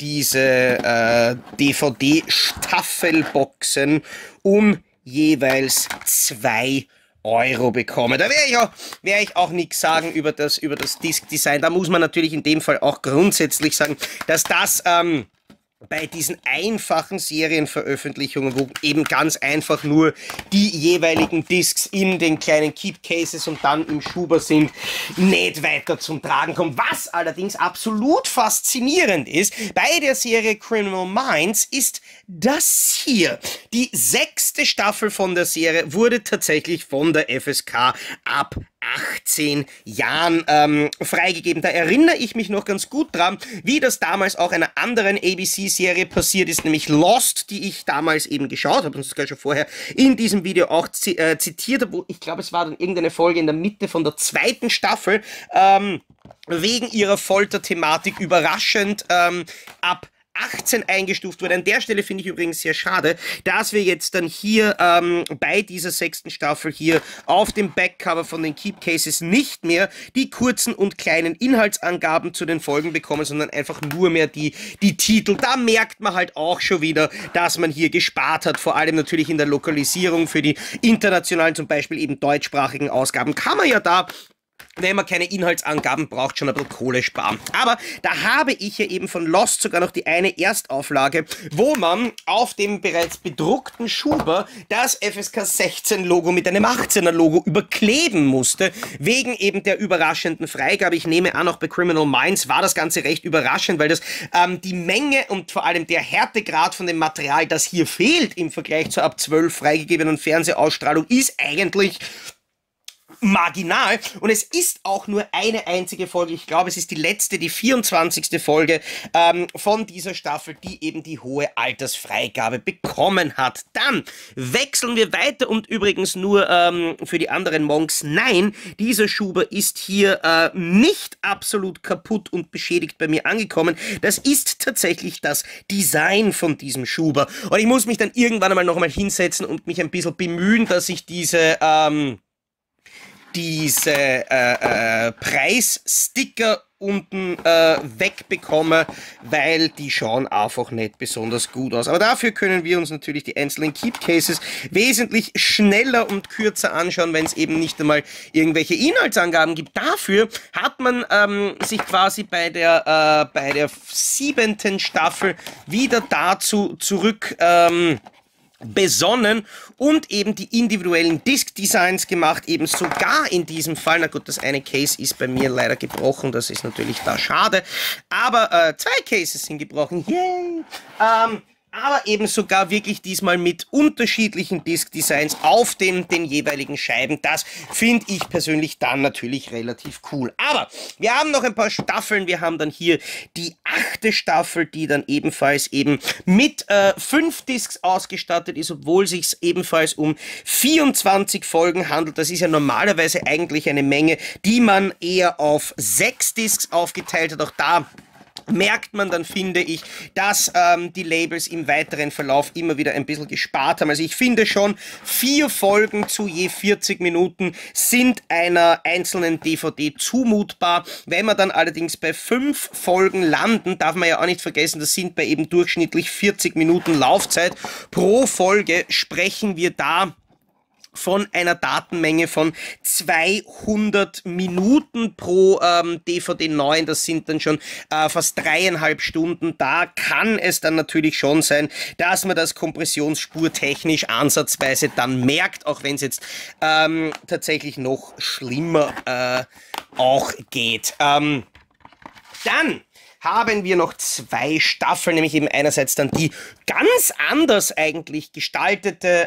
Speaker 1: DVD-Staffelboxen um jeweils 2 Euro bekomme. Da werde ich auch nichts sagen über das Disc-Design. Da muss man natürlich in dem Fall auch grundsätzlich sagen, dass das bei diesen einfachen Serienveröffentlichungen, wo eben ganz einfach nur die jeweiligen Discs in den kleinen Keep-Cases und dann im Schuber sind, nicht weiter zum Tragen kommt. Was allerdings absolut faszinierend ist bei der Serie Criminal Minds, ist das hier. Die 6. Staffel von der Serie wurde tatsächlich von der FSK ab 18 Jahren freigegeben. Da erinnere ich mich noch ganz gut dran, wie das damals auch einer anderen ABC-Serie passiert ist, nämlich Lost, die ich damals eben geschaut habe und sogar schon vorher in diesem Video auch zitiert habe, wo ich glaube, es war dann irgendeine Folge in der Mitte von der 2. Staffel, wegen ihrer Folterthematik überraschend ab 18 eingestuft wurde. An der Stelle finde ich übrigens sehr schade, dass wir jetzt dann hier bei dieser 6. Staffel hier auf dem Backcover von den Keep Cases nicht mehr die kurzen und kleinen Inhaltsangaben zu den Folgen bekommen, sondern einfach nur mehr die Titel. Da merkt man halt auch schon wieder, dass man hier gespart hat, vor allem natürlich in der Lokalisierung für die internationalen, zum Beispiel eben deutschsprachigen Ausgaben, kann man ja da, wenn man keine Inhaltsangaben braucht, schon ein bisschen Kohle sparen. Aber da habe ich ja eben von Lost sogar noch die eine Erstauflage, wo man auf dem bereits bedruckten Schuber das FSK 16 Logo mit einem 18er Logo überkleben musste, wegen eben der überraschenden Freigabe. Ich nehme an, auch bei Criminal Minds war das Ganze recht überraschend, weil das die Menge und vor allem der Härtegrad von dem Material, das hier fehlt im Vergleich zur ab 12 freigegebenen Fernsehausstrahlung, ist eigentlich marginal, und es ist auch nur eine einzige Folge, ich glaube es ist die letzte, die 24. Folge von dieser Staffel, die eben die hohe Altersfreigabe bekommen hat. Dann wechseln wir weiter, und übrigens nur für die anderen Monks, nein, dieser Schuber ist hier nicht absolut kaputt und beschädigt bei mir angekommen. Das ist tatsächlich das Design von diesem Schuber, und ich muss mich dann irgendwann einmal noch mal hinsetzen und mich ein bisschen bemühen, dass ich diese Preissticker unten wegbekomme, weil die schauen einfach nicht besonders gut aus. Aber dafür können wir uns natürlich die einzelnen Keep Cases wesentlich schneller und kürzer anschauen, wenn es eben nicht einmal irgendwelche Inhaltsangaben gibt. Dafür hat man sich quasi bei der 7. Staffel wieder dazu zurück besonnen und eben die individuellen Disc-Designs gemacht, eben sogar in diesem Fall. Na gut, das eine Case ist bei mir leider gebrochen, das ist natürlich da schade, aber 2 Cases sind gebrochen, yay! Aber eben sogar wirklich diesmal mit unterschiedlichen Disc-Designs auf den jeweiligen Scheiben. Das finde ich persönlich dann natürlich relativ cool. Aber wir haben noch ein paar Staffeln. Wir haben dann hier die 8. Staffel, die dann ebenfalls eben mit 5 Discs ausgestattet ist, obwohl sich ebenfalls um 24 Folgen handelt. Das ist ja normalerweise eigentlich eine Menge, die man eher auf 6 Discs aufgeteilt hat. Auch da merkt man dann, finde ich, dass die Labels im weiteren Verlauf immer wieder ein bisschen gespart haben. Also ich finde schon, 4 Folgen zu je 40 Minuten sind einer einzelnen DVD zumutbar. Wenn wir dann allerdings bei 5 Folgen landen, darf man ja auch nicht vergessen, das sind bei eben durchschnittlich 40 Minuten Laufzeit pro Folge, sprechen wir da von einer Datenmenge von 200 Minuten pro DVD 9, das sind dann schon fast 3,5 Stunden. Da kann es dann natürlich schon sein, dass man das kompressionsspurtechnisch ansatzweise dann merkt, auch wenn es jetzt tatsächlich noch schlimmer auch geht. Dann haben wir noch 2 Staffeln, nämlich eben einerseits dann die ganz anders eigentlich gestaltete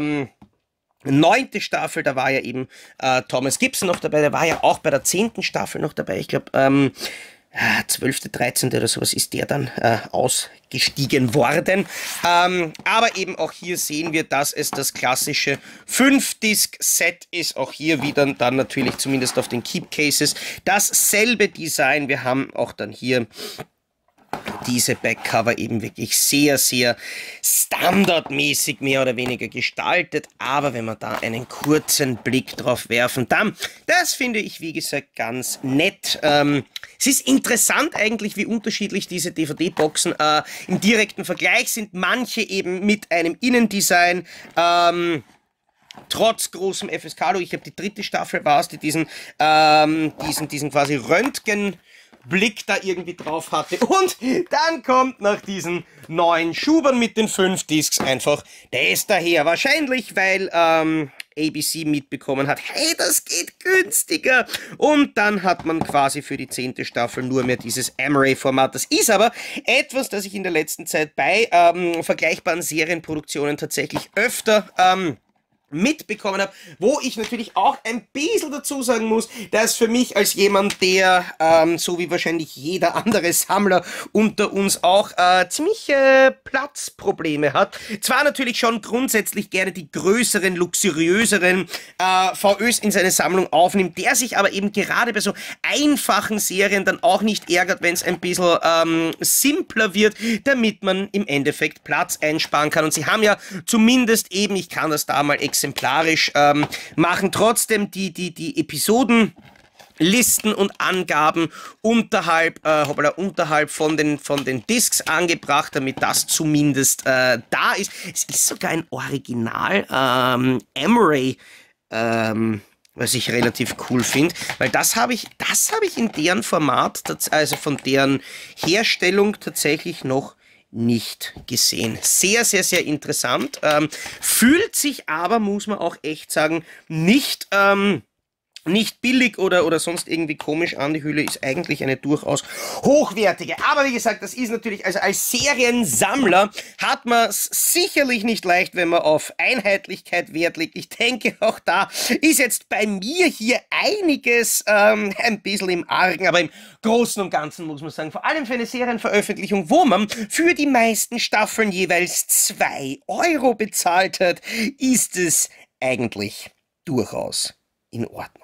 Speaker 1: 9. Staffel, da war ja eben Thomas Gibson noch dabei, der war ja auch bei der 10. Staffel noch dabei, ich glaube 12., 13. oder sowas ist der dann ausgestiegen worden. Aber eben auch hier sehen wir, dass es das klassische 5-Disc-Set ist. Auch hier wieder dann natürlich zumindest auf den Keep Cases dasselbe Design. Wir haben auch dann hier diese Backcover eben wirklich sehr, sehr standardmäßig mehr oder weniger gestaltet. Aber wenn wir da einen kurzen Blick drauf werfen, dann, das finde ich, wie gesagt, ganz nett. Es ist interessant eigentlich, wie unterschiedlich diese DVD-Boxen im direkten Vergleich sind. Manche eben mit einem Innendesign, trotz großem FSK-Logo. Ich habe die 3. Staffel war es, die diesen quasi Röntgenblick da irgendwie drauf hatte. Und dann kommt nach diesen neuen Schubern mit den 5 Discs einfach das daher. Wahrscheinlich, weil ABC mitbekommen hat, hey, das geht günstiger. Und dann hat man quasi für die 10. Staffel nur mehr dieses Amaray-Format. Das ist aber etwas, das ich in der letzten Zeit bei vergleichbaren Serienproduktionen tatsächlich öfter mitbekommen habe, wo ich natürlich auch ein bisschen dazu sagen muss, dass für mich als jemand, der, so wie wahrscheinlich jeder andere Sammler unter uns auch, ziemliche Platzprobleme hat, zwar natürlich schon grundsätzlich gerne die größeren, luxuriöseren VÖs in seine Sammlung aufnimmt, der sich aber eben gerade bei so einfachen Serien dann auch nicht ärgert, wenn es ein bisschen simpler wird, damit man im Endeffekt Platz einsparen kann. Und sie haben ja zumindest eben, ich kann das da mal exemplarisch machen, trotzdem die Episodenlisten und Angaben unterhalb von den Discs angebracht, damit das zumindest da ist. Es ist sogar ein Original Amaray, was ich relativ cool finde, weil das habe ich in deren Format, also von deren Herstellung tatsächlich noch nicht gesehen. Sehr, sehr, sehr interessant. Fühlt sich aber, muss man auch echt sagen, nicht billig oder sonst irgendwie komisch an. Die Hülle ist eigentlich eine durchaus hochwertige. Aber wie gesagt, das ist natürlich, also als Seriensammler hat man es sicherlich nicht leicht, wenn man auf Einheitlichkeit Wert legt. Ich denke, auch da ist jetzt bei mir hier einiges ein bisschen im Argen, aber im Großen und Ganzen muss man sagen, vor allem für eine Serienveröffentlichung, wo man für die meisten Staffeln jeweils 2 Euro bezahlt hat, ist es eigentlich durchaus in Ordnung.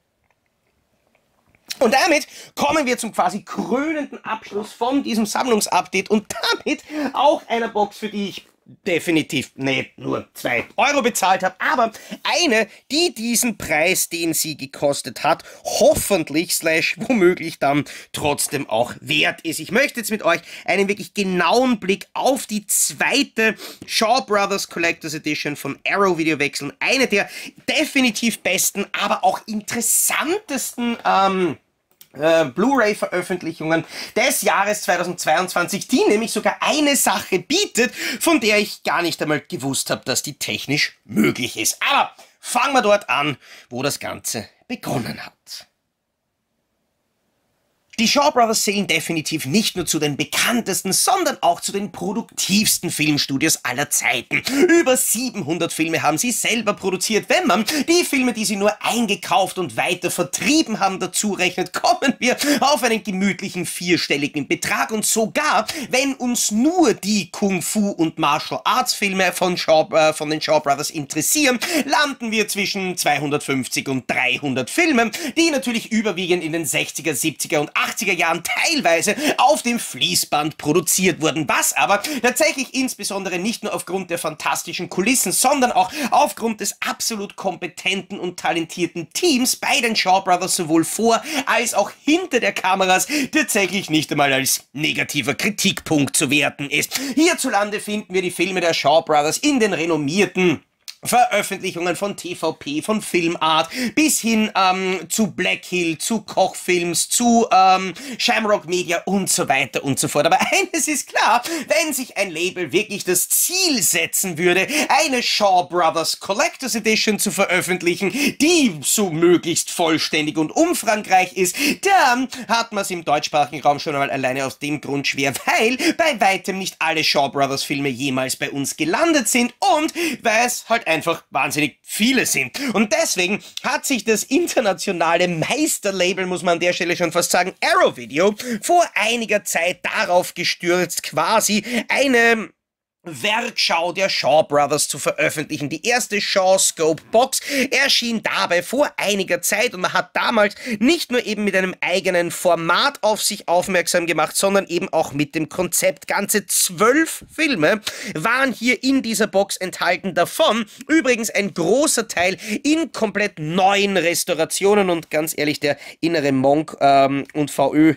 Speaker 1: Und damit kommen wir zum quasi krönenden Abschluss von diesem Sammlungsupdate und damit auch einer Box, für die ich definitiv nicht nur 2 Euro bezahlt habe, aber eine, die diesen Preis, den sie gekostet hat, hoffentlich / womöglich dann trotzdem auch wert ist. Ich möchte jetzt mit euch einen wirklich genauen Blick auf die 2. Shaw Brothers Collector's Edition von Arrow Video wechseln. Eine der definitiv besten, aber auch interessantesten Blu-ray-Veröffentlichungen des Jahres 2022, die nämlich sogar eine Sache bietet, von der ich gar nicht einmal gewusst habe, dass die technisch möglich ist. Aber fangen wir dort an, wo das Ganze begonnen hat. Die Shaw Brothers zählen definitiv nicht nur zu den bekanntesten, sondern auch zu den produktivsten Filmstudios aller Zeiten. Über 700 Filme haben sie selber produziert. Wenn man die Filme, die sie nur eingekauft und weiter vertrieben haben, dazu rechnet, kommen wir auf einen gemütlichen 4-stelligen Betrag. Und sogar, wenn uns nur die Kung-Fu- und Martial-Arts-Filme von den Shaw Brothers interessieren, landen wir zwischen 250 und 300 Filmen, die natürlich überwiegend in den 60er, 70er und 80er Jahren teilweise auf dem Fließband produziert wurden, was aber tatsächlich insbesondere nicht nur aufgrund der fantastischen Kulissen, sondern auch aufgrund des absolut kompetenten und talentierten Teams bei den Shaw Brothers sowohl vor als auch hinter der Kameras tatsächlich nicht einmal als negativer Kritikpunkt zu werten ist. Hierzulande finden wir die Filme der Shaw Brothers in den renommierten Veröffentlichungen von TVP, von Filmart, bis hin zu Black Hill, zu Kochfilms, zu Shamrock Media und so weiter und so fort. Aber eines ist klar, wenn sich ein Label wirklich das Ziel setzen würde, eine Shaw Brothers Collector's Edition zu veröffentlichen, die so möglichst vollständig und umfangreich ist, dann hat man es im deutschsprachigen Raum schon einmal alleine aus dem Grund schwer, weil bei weitem nicht alle Shaw Brothers Filme jemals bei uns gelandet sind und weil es halt einfach wahnsinnig viele sind. Und deswegen hat sich das internationale Meisterlabel, muss man an der Stelle schon fast sagen, Arrow Video, vor einiger Zeit darauf gestürzt, quasi eine Werkschau der Shaw Brothers zu veröffentlichen. Die erste Shaw Scope Box erschien dabei vor einiger Zeit und man hat damals nicht nur eben mit einem eigenen Format auf sich aufmerksam gemacht, sondern eben auch mit dem Konzept. Ganze 12 Filme waren hier in dieser Box enthalten, davon übrigens ein großer Teil in komplett neuen Restaurationen und ganz ehrlich, der innere Monk und VÖ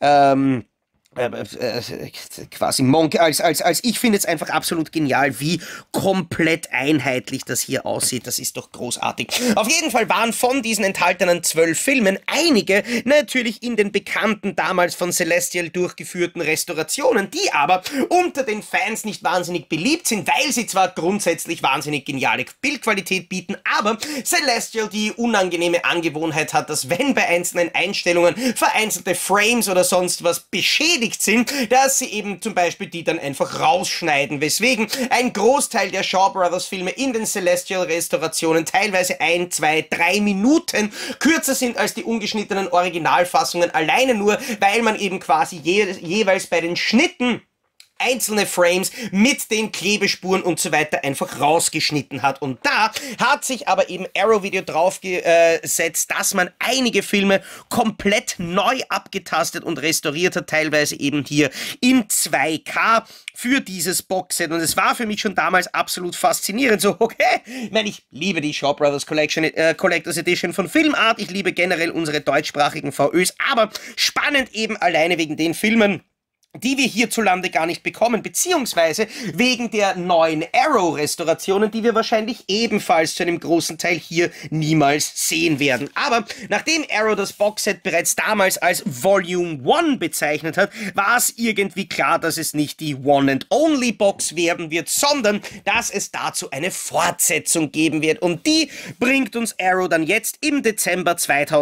Speaker 1: quasi Monk als ich finde es einfach absolut genial, wie komplett einheitlich das hier aussieht. Das ist doch großartig. Auf jeden Fall waren von diesen enthaltenen 12 Filmen einige natürlich in den bekannten, damals von Celestial durchgeführten Restaurationen, die aber unter den Fans nicht wahnsinnig beliebt sind, weil sie zwar grundsätzlich wahnsinnig geniale Bildqualität bieten, aber Celestial die unangenehme Angewohnheit hat, dass wenn bei einzelnen Einstellungen vereinzelte Frames oder sonst was beschädigt sind, dass sie eben zum Beispiel die dann einfach rausschneiden, weswegen ein Großteil der Shaw Brothers Filme in den Celestial Restaurationen teilweise 1, 2, 3 Minuten kürzer sind als die ungeschnittenen Originalfassungen, alleine nur, weil man eben quasi jeweils bei den Schnitten einzelne Frames mit den Klebespuren und so weiter einfach rausgeschnitten hat. Und da hat sich aber eben Arrow Video draufgesetzt, dass man einige Filme komplett neu abgetastet und restauriert hat, teilweise eben hier in 2K für dieses Boxset. Und es war für mich schon damals absolut faszinierend. So, okay, ich meine, ich liebe die Shaw Brothers Collector's Edition von Filmart, ich liebe generell unsere deutschsprachigen VÖs, aber spannend eben alleine wegen den Filmen, die wir hierzulande gar nicht bekommen, beziehungsweise wegen der neuen Arrow-Restaurationen, die wir wahrscheinlich ebenfalls zu einem großen Teil hier niemals sehen werden. Aber nachdem Arrow das Boxset bereits damals als Volume 1 bezeichnet hat, war es irgendwie klar, dass es nicht die One-and-Only-Box werden wird, sondern dass es dazu eine Fortsetzung geben wird. Und die bringt uns Arrow dann jetzt im Dezember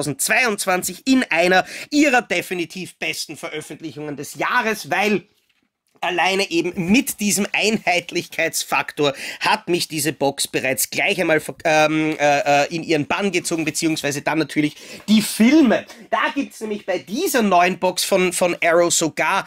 Speaker 1: 2022 in einer ihrer definitiv besten Veröffentlichungen des Jahres, weil alleine eben mit diesem Einheitlichkeitsfaktor hat mich diese Box bereits gleich einmal in ihren Bann gezogen, beziehungsweise dann natürlich die Filme. Da gibt's nämlich bei dieser neuen Box von Arrow sogar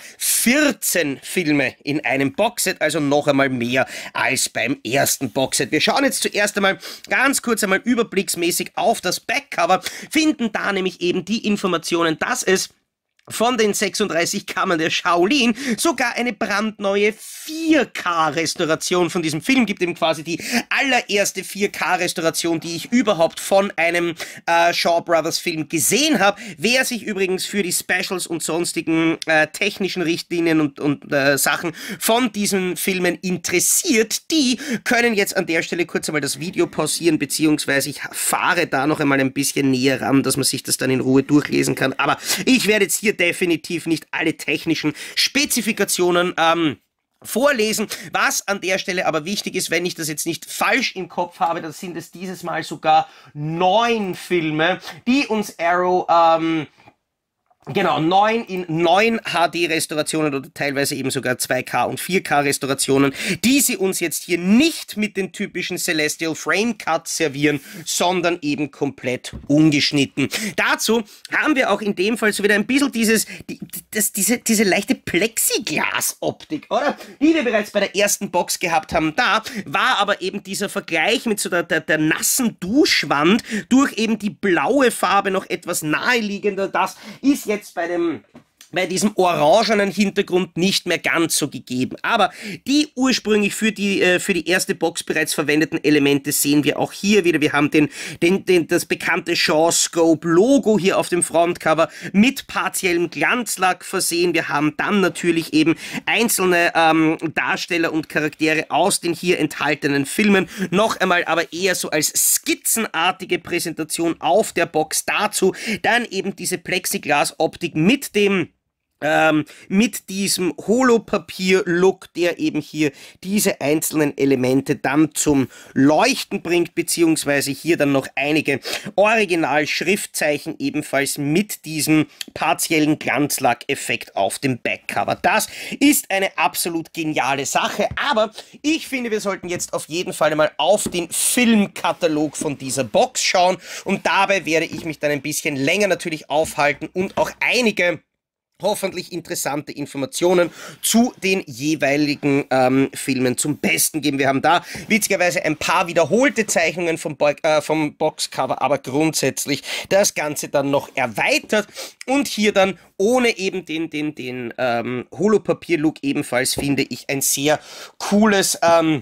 Speaker 1: 14 Filme in einem Boxset, also noch einmal mehr als beim ersten Boxset. Wir schauen jetzt zuerst einmal ganz kurz einmal überblicksmäßig auf das Backcover, finden da nämlich eben die Informationen, dass es von den 36 Kammern der Shaolin sogar eine brandneue 4K-Restauration von diesem Film gibt, eben quasi die allererste 4K-Restauration, die ich überhaupt von einem Shaw Brothers Film gesehen habe. Wer sich übrigens für die Specials und sonstigen technischen Richtlinien und Sachen von diesen Filmen interessiert, die können jetzt an der Stelle kurz einmal das Video pausieren, beziehungsweise ich fahre da noch einmal ein bisschen näher ran, dass man sich das dann in Ruhe durchlesen kann. Aber ich werde jetzt hier definitiv nicht alle technischen Spezifikationen vorlesen. Was an der Stelle aber wichtig ist, wenn ich das jetzt nicht falsch im Kopf habe, dann sind es dieses Mal sogar 9 Filme, die uns Arrow genau, 9 in 9 HD-Restaurationen oder teilweise eben sogar 2K und 4K-Restaurationen, die sie uns jetzt hier nicht mit den typischen Celestial Frame Cuts servieren, sondern eben komplett ungeschnitten. Dazu haben wir auch in dem Fall so wieder ein bisschen diese leichte Plexiglas-Optik, oder? Die wir bereits bei der ersten Box gehabt haben. Da war aber eben dieser Vergleich mit so der nassen Duschwand durch eben die blaue Farbe noch etwas naheliegender. Das ist jetzt bei dem bei diesem orangenen Hintergrund nicht mehr ganz so gegeben. Aber die ursprünglich für die erste Box bereits verwendeten Elemente sehen wir auch hier wieder. Wir haben das bekannte Shaw Scope Logo hier auf dem Frontcover mit partiellem Glanzlack versehen. Wir haben dann natürlich eben einzelne Darsteller und Charaktere aus den hier enthaltenen Filmen. Noch einmal aber eher so als skizzenartige Präsentation auf der Box dazu. Dann eben diese Plexiglas-Optik mit diesem Holopapier-Look, der eben hier diese einzelnen Elemente dann zum Leuchten bringt, beziehungsweise hier dann noch einige Original-Schriftzeichen ebenfalls mit diesem partiellen Glanzlack-Effekt auf dem Backcover. Das ist eine absolut geniale Sache, aber ich finde, wir sollten jetzt auf jeden Fall einmal auf den Filmkatalog von dieser Box schauen und dabei werde ich mich dann ein bisschen länger natürlich aufhalten und auch einige hoffentlich interessante Informationen zu den jeweiligen Filmen zum Besten geben. Wir haben da witzigerweise ein paar wiederholte Zeichnungen vom Boxcover, aber grundsätzlich das Ganze dann noch erweitert und hier dann ohne eben den Holopapier-Look ebenfalls, finde ich, ein sehr cooles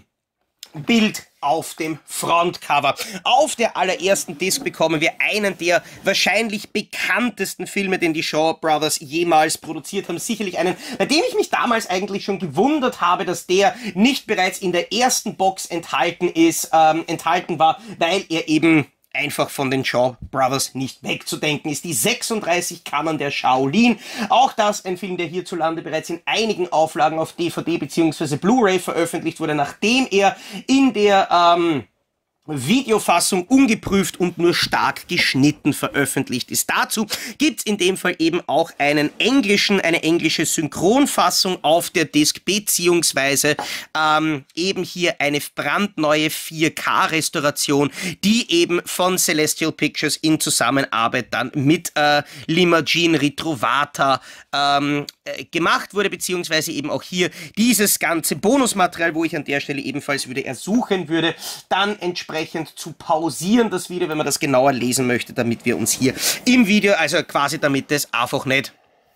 Speaker 1: Bild auf dem Frontcover. Auf der allerersten Disc bekommen wir einen der wahrscheinlich bekanntesten Filme, den die Shaw Brothers jemals produziert haben. Sicherlich einen, bei dem ich mich damals eigentlich schon gewundert habe, dass der nicht bereits in der ersten Box enthalten war, weil er eben einfach von den Shaw Brothers nicht wegzudenken ist. Die 36 Kammern der Shaolin. Auch das ein Film, der hierzulande bereits in einigen Auflagen auf DVD bzw. Blu-ray veröffentlicht wurde, nachdem er in der Videofassung ungeprüft und nur stark geschnitten veröffentlicht ist. Dazu gibt's in dem Fall eben auch eine englische Synchronfassung auf der Disc, beziehungsweise eben hier eine brandneue 4K-Restauration, die eben von Celestial Pictures in Zusammenarbeit dann mit L'Imagine Ritrovata gemacht wurde, beziehungsweise eben auch hier dieses ganze Bonusmaterial, wo ich an der Stelle ebenfalls wieder ersuchen würde, dann entsprechend zu pausieren, das Video, wenn man das genauer lesen möchte, damit wir uns hier im Video, also quasi damit es einfach nicht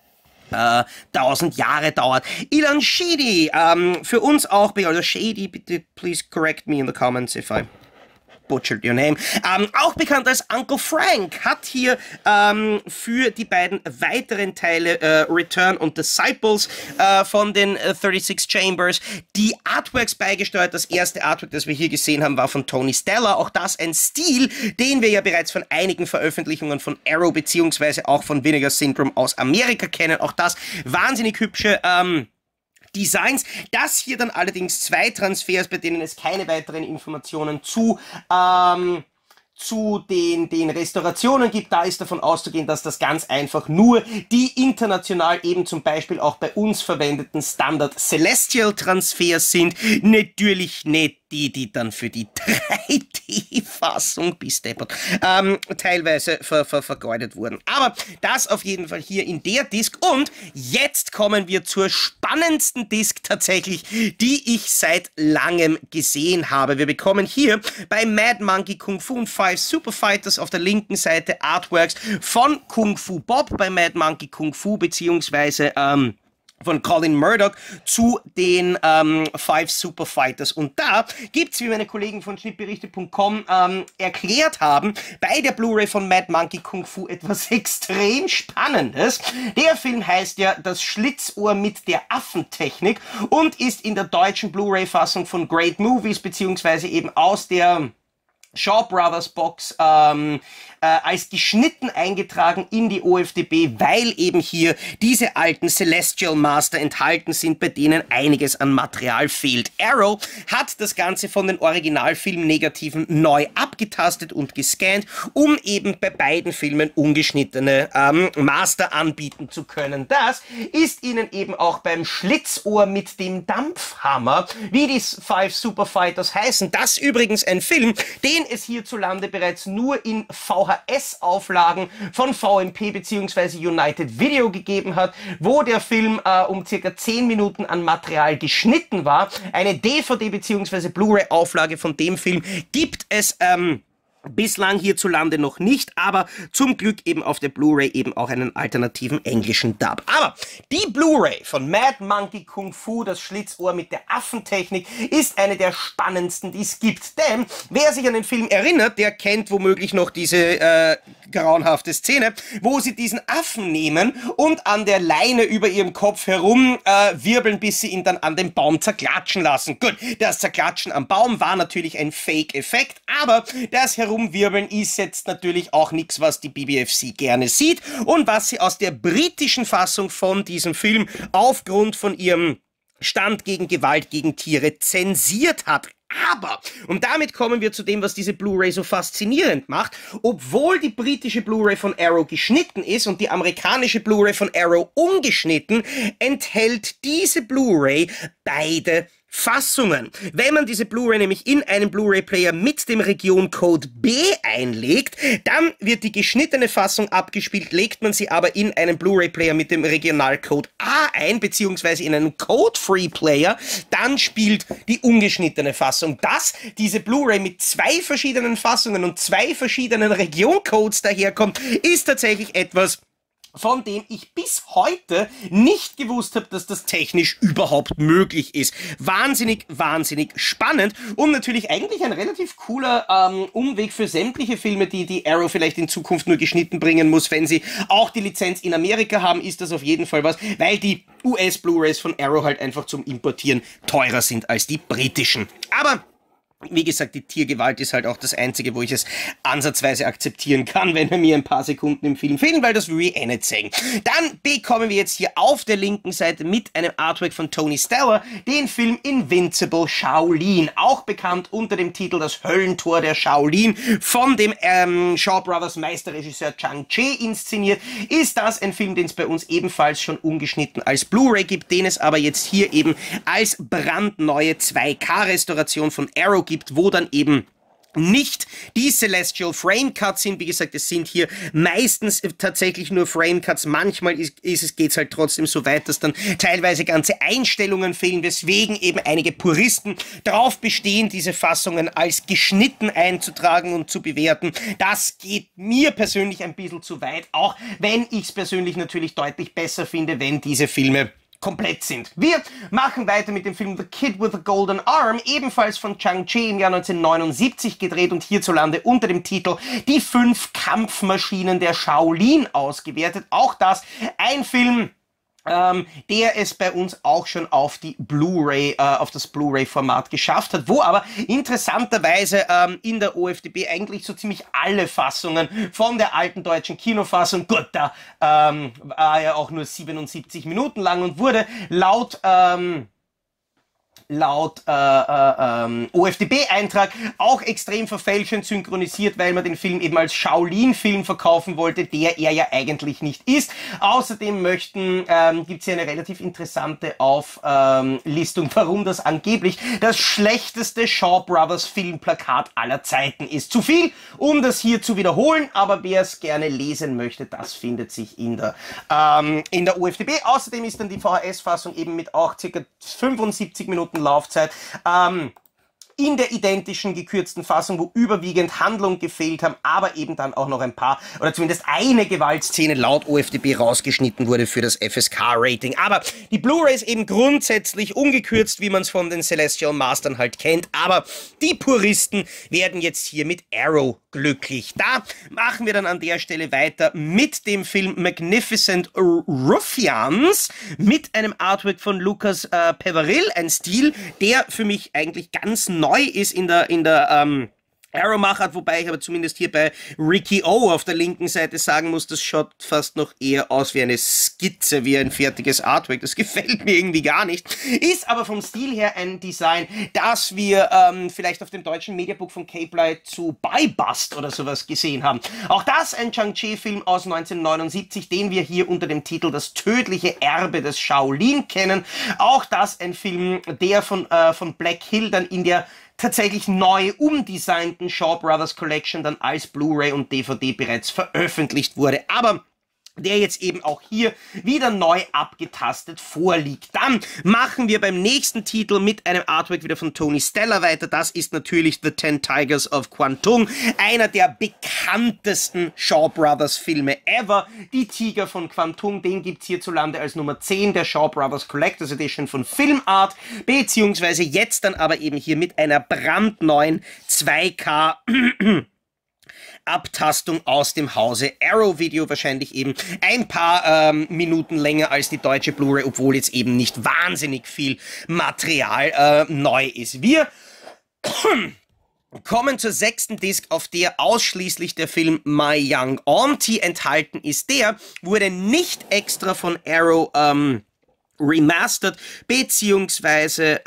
Speaker 1: 1000 Jahre dauert. Ilan Shady, für uns auch, oder Shady, bitte please correct me in the comments if I butchered your name. Auch bekannt als Uncle Frank, hat hier für die beiden weiteren Teile Return und Disciples von den 36 Chambers die Artworks beigesteuert. Das erste Artwork, das wir hier gesehen haben, war von Tony Stella. Auch das ein Stil, den wir ja bereits von einigen Veröffentlichungen von Arrow beziehungsweise auch von Vinegar Syndrome aus Amerika kennen. Auch das wahnsinnig hübsche Designs. Das hier dann allerdings 2 Transfers, bei denen es keine weiteren Informationen zu den Restaurationen gibt. Da ist davon auszugehen, dass das ganz einfach nur die international eben zum Beispiel auch bei uns verwendeten Standard Celestial Transfers sind. Natürlich nicht die dann für die 3D-Fassung bis deppert teilweise vergeudet wurden. Aber das auf jeden Fall hier in der Disc. Und jetzt kommen wir zur spannendsten Disc tatsächlich, die ich seit langem gesehen habe. Wir bekommen hier bei Mad Monkey Kung Fu und 5 Super Fighters auf der linken Seite Artworks von Kung Fu Bob bei Mad Monkey Kung Fu beziehungsweise von Colin Murdoch zu den 5 Super Fighters. Und da gibt's, wie meine Kollegen von schnittberichte.com erklärt haben, bei der Blu-ray von Mad Monkey Kung Fu etwas extrem Spannendes. Der Film heißt ja Das Schlitzohr mit der Affentechnik und ist in der deutschen Blu-ray-Fassung von Great Movies beziehungsweise eben aus der Shaw Brothers Box als geschnitten eingetragen in die OFDB, weil eben hier diese alten Celestial Master enthalten sind, bei denen einiges an Material fehlt. Arrow hat das Ganze von den Originalfilm-Negativen neu abgetastet und gescannt, um eben bei beiden Filmen ungeschnittene Master anbieten zu können. Das ist ihnen eben auch beim Schlitzohr mit dem Dampfhammer, wie die 5 Super Fighters heißen. Das übrigens ein Film, den es hierzulande bereits nur in VHS-Auflagen von VMP bzw. United Video gegeben hat, wo der Film um circa 10 Minuten an Material geschnitten war. Eine DVD bzw. Blu-ray-Auflage von dem Film gibt es Bislang hierzulande noch nicht, aber zum Glück eben auf der Blu-ray eben auch einen alternativen englischen Dub. Aber die Blu-ray von Mad Monkey Kung Fu, das Schlitzohr mit der Affentechnik, ist eine der spannendsten, die es gibt. Denn wer sich an den Film erinnert, der kennt womöglich noch diese grauenhafte Szene, wo sie diesen Affen nehmen und an der Leine über ihrem Kopf herum wirbeln, bis sie ihn dann an den Baum zerklatschen lassen. Gut, das Zerklatschen am Baum war natürlich ein Fake-Effekt, aber das Herumwirbeln ist jetzt natürlich auch nichts, was die BBFC gerne sieht und was sie aus der britischen Fassung von diesem Film aufgrund von ihrem Stand gegen Gewalt gegen Tiere zensiert hat. Aber, und damit kommen wir zu dem, was diese Blu-ray so faszinierend macht, obwohl die britische Blu-ray von Arrow geschnitten ist und die amerikanische Blu-ray von Arrow ungeschnitten, enthält diese Blu-ray beide Fassungen. Wenn man diese Blu-ray nämlich in einen Blu-ray-Player mit dem Regioncode B einlegt, dann wird die geschnittene Fassung abgespielt, legt man sie aber in einen Blu-ray-Player mit dem Regionalcode A ein, beziehungsweise in einen Code-Free-Player, dann spielt die ungeschnittene Fassung. Dass diese Blu-ray mit 2 verschiedenen Fassungen und 2 verschiedenen Regioncodes daherkommt, ist tatsächlich etwas, von dem ich bis heute nicht gewusst habe, dass das technisch überhaupt möglich ist. Wahnsinnig, wahnsinnig spannend und natürlich eigentlich ein relativ cooler Umweg für sämtliche Filme, die Arrow vielleicht in Zukunft nur geschnitten bringen muss. Wenn sie auch die Lizenz in Amerika haben, ist das auf jeden Fall was, weil die US-Blu-rays von Arrow halt einfach zum Importieren teurer sind als die britischen. Aber wie gesagt, die Tiergewalt ist halt auch das Einzige, wo ich es ansatzweise akzeptieren kann, wenn mir ein paar Sekunden im Film fehlen, weil das will ich nicht sehen. Dann bekommen wir jetzt hier auf der linken Seite mit einem Artwork von Tony Stour den Film Invincible Shaolin, auch bekannt unter dem Titel Das Höllentor der Shaolin, von dem Shaw Brothers Meisterregisseur Chang Che inszeniert. Ist das ein Film, den es bei uns ebenfalls schon ungeschnitten als Blu-ray gibt, den es aber jetzt hier eben als brandneue 2K-Restauration von Arrow gibt, wo dann eben nicht die Celestial Frame Cuts sind. Wie gesagt, es sind hier meistens tatsächlich nur Frame Cuts. Manchmal geht's halt trotzdem so weit, dass dann teilweise ganze Einstellungen fehlen, weswegen eben einige Puristen darauf bestehen, diese Fassungen als geschnitten einzutragen und zu bewerten. Das geht mir persönlich ein bisschen zu weit, auch wenn ich es persönlich natürlich deutlich besser finde, wenn diese Filme komplett sind. Wir machen weiter mit dem Film The Kid with the Golden Arm, ebenfalls von Chang Che im Jahr 1979 gedreht und hierzulande unter dem Titel Die 5 Kampfmaschinen der Shaolin ausgewertet. Auch das ein Film, der es bei uns auch schon auf die Blu-ray, auf das Blu-ray-Format geschafft hat, wo aber interessanterweise in der OFDB eigentlich so ziemlich alle Fassungen von der alten deutschen Kinofassung, gut, da war ja auch nur 77 Minuten lang und wurde laut OFDB-Eintrag auch extrem verfälschend synchronisiert, weil man den Film eben als Shaolin-Film verkaufen wollte, der er ja eigentlich nicht ist. Außerdem gibt es hier eine relativ interessante Auflistung, warum das angeblich das schlechteste Shaw Brothers Filmplakat aller Zeiten ist. Zu viel, um das hier zu wiederholen, aber wer es gerne lesen möchte, das findet sich in der OFDB. Außerdem ist dann die VHS-Fassung eben mit auch ca. 75 Minuten Laufzeit in der identischen gekürzten Fassung, wo überwiegend Handlung gefehlt haben, aber eben dann auch noch ein paar, oder zumindest eine Gewaltszene laut OFDB rausgeschnitten wurde für das FSK-Rating. Aber die Blu-ray ist eben grundsätzlich ungekürzt, wie man es von den Celestial Mastern halt kennt, aber die Puristen werden jetzt hier mit Arrow glücklich. Da machen wir dann an der Stelle weiter mit dem Film Magnificent Ruffians mit einem Artwork von Lucas Peveril, ein Stil, der für mich eigentlich ganz neu ist in der Arrow-Machart, wobei ich aber zumindest hier bei Ricky O auf der linken Seite sagen muss, das schaut fast noch eher aus wie eine Skizze, wie ein fertiges Artwork. Das gefällt mir irgendwie gar nicht. Ist aber vom Stil her ein Design, das wir vielleicht auf dem deutschen Mediabook von Cape Light zu Buy Bust oder sowas gesehen haben. Auch das ein Chang Che-Film aus 1979, den wir hier unter dem Titel Das tödliche Erbe des Shaolin kennen. Auch das ein Film, der von Black Hill dann in der tatsächlich neu umdesignten Shaw Brothers Collection dann als Blu-ray und DVD bereits veröffentlicht wurde. Aber der jetzt eben auch hier wieder neu abgetastet vorliegt. Dann machen wir beim nächsten Titel mit einem Artwork wieder von Tony Stella weiter. Das ist natürlich The Ten Tigers of Kwantung, einer der bekanntesten Shaw Brothers Filme ever. Die Tiger von Kwantung, den gibt's hierzulande als Nummer 10 der Shaw Brothers Collectors Edition von Filmart, beziehungsweise jetzt dann aber eben hier mit einer brandneuen 2K Abtastung aus dem Hause Arrow Video, wahrscheinlich eben ein paar Minuten länger als die deutsche Blu-ray, obwohl jetzt eben nicht wahnsinnig viel Material neu ist. Wir kommen zur 6. Disc, auf der ausschließlich der Film My Young Auntie enthalten ist. Der wurde nicht extra von Arrow remastered, beziehungsweise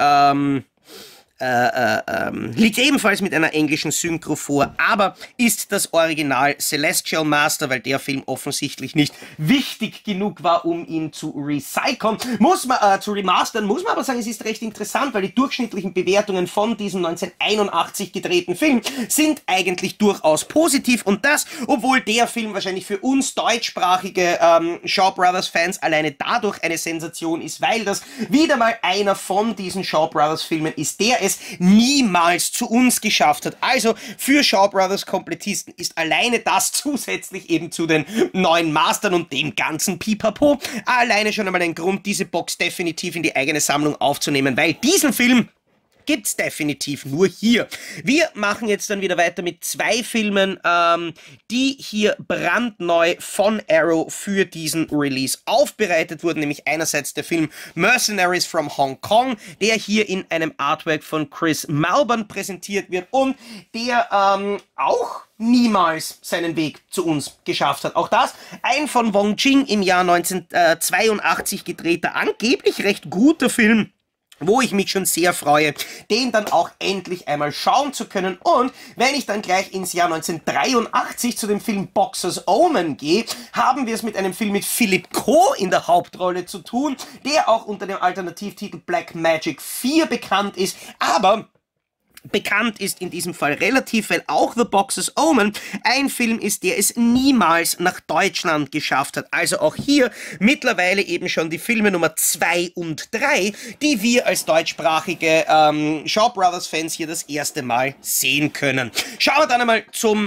Speaker 1: liegt ebenfalls mit einer englischen Synchro vor, aber ist das Original Celestial Master, weil der Film offensichtlich nicht wichtig genug war, um ihn zu recyceln. Zu remastern, muss man aber sagen, es ist recht interessant, weil die durchschnittlichen Bewertungen von diesem 1981 gedrehten Film sind eigentlich durchaus positiv, und das, obwohl der Film wahrscheinlich für uns deutschsprachige Shaw Brothers Fans alleine dadurch eine Sensation ist, weil das wieder mal einer von diesen Shaw Brothers Filmen ist, der es niemals zu uns geschafft hat. Also für Shaw Brothers Komplettisten ist alleine das zusätzlich eben zu den neuen Mastern und dem ganzen Pipapo alleine schon einmal ein Grund, diese Box definitiv in die eigene Sammlung aufzunehmen, weil diesen Film gibt's definitiv nur hier. Wir machen jetzt dann wieder weiter mit 2 Filmen, die hier brandneu von Arrow für diesen Release aufbereitet wurden, nämlich einerseits der Film Mercenaries from Hong Kong, der hier in einem Artwork von Chris Malburn präsentiert wird und der auch niemals seinen Weg zu uns geschafft hat. Auch das, ein von Wong Jing im Jahr 1982 gedrehter, angeblich recht guter Film, wo ich mich schon sehr freue, den dann auch endlich einmal schauen zu können. Und wenn ich dann gleich ins Jahr 1983 zu dem Film Boxer's Omen gehe, haben wir es mit einem Film mit Philip Ko in der Hauptrolle zu tun, der auch unter dem Alternativtitel Black Magic 4 bekannt ist, aber bekannt ist in diesem Fall relativ, weil auch The Boxer's Omen ein Film ist, der es niemals nach Deutschland geschafft hat. Also auch hier mittlerweile eben schon die Filme Nummer 2 und 3, die wir als deutschsprachige Shaw Brothers Fans hier das erste Mal sehen können. Schauen wir dann einmal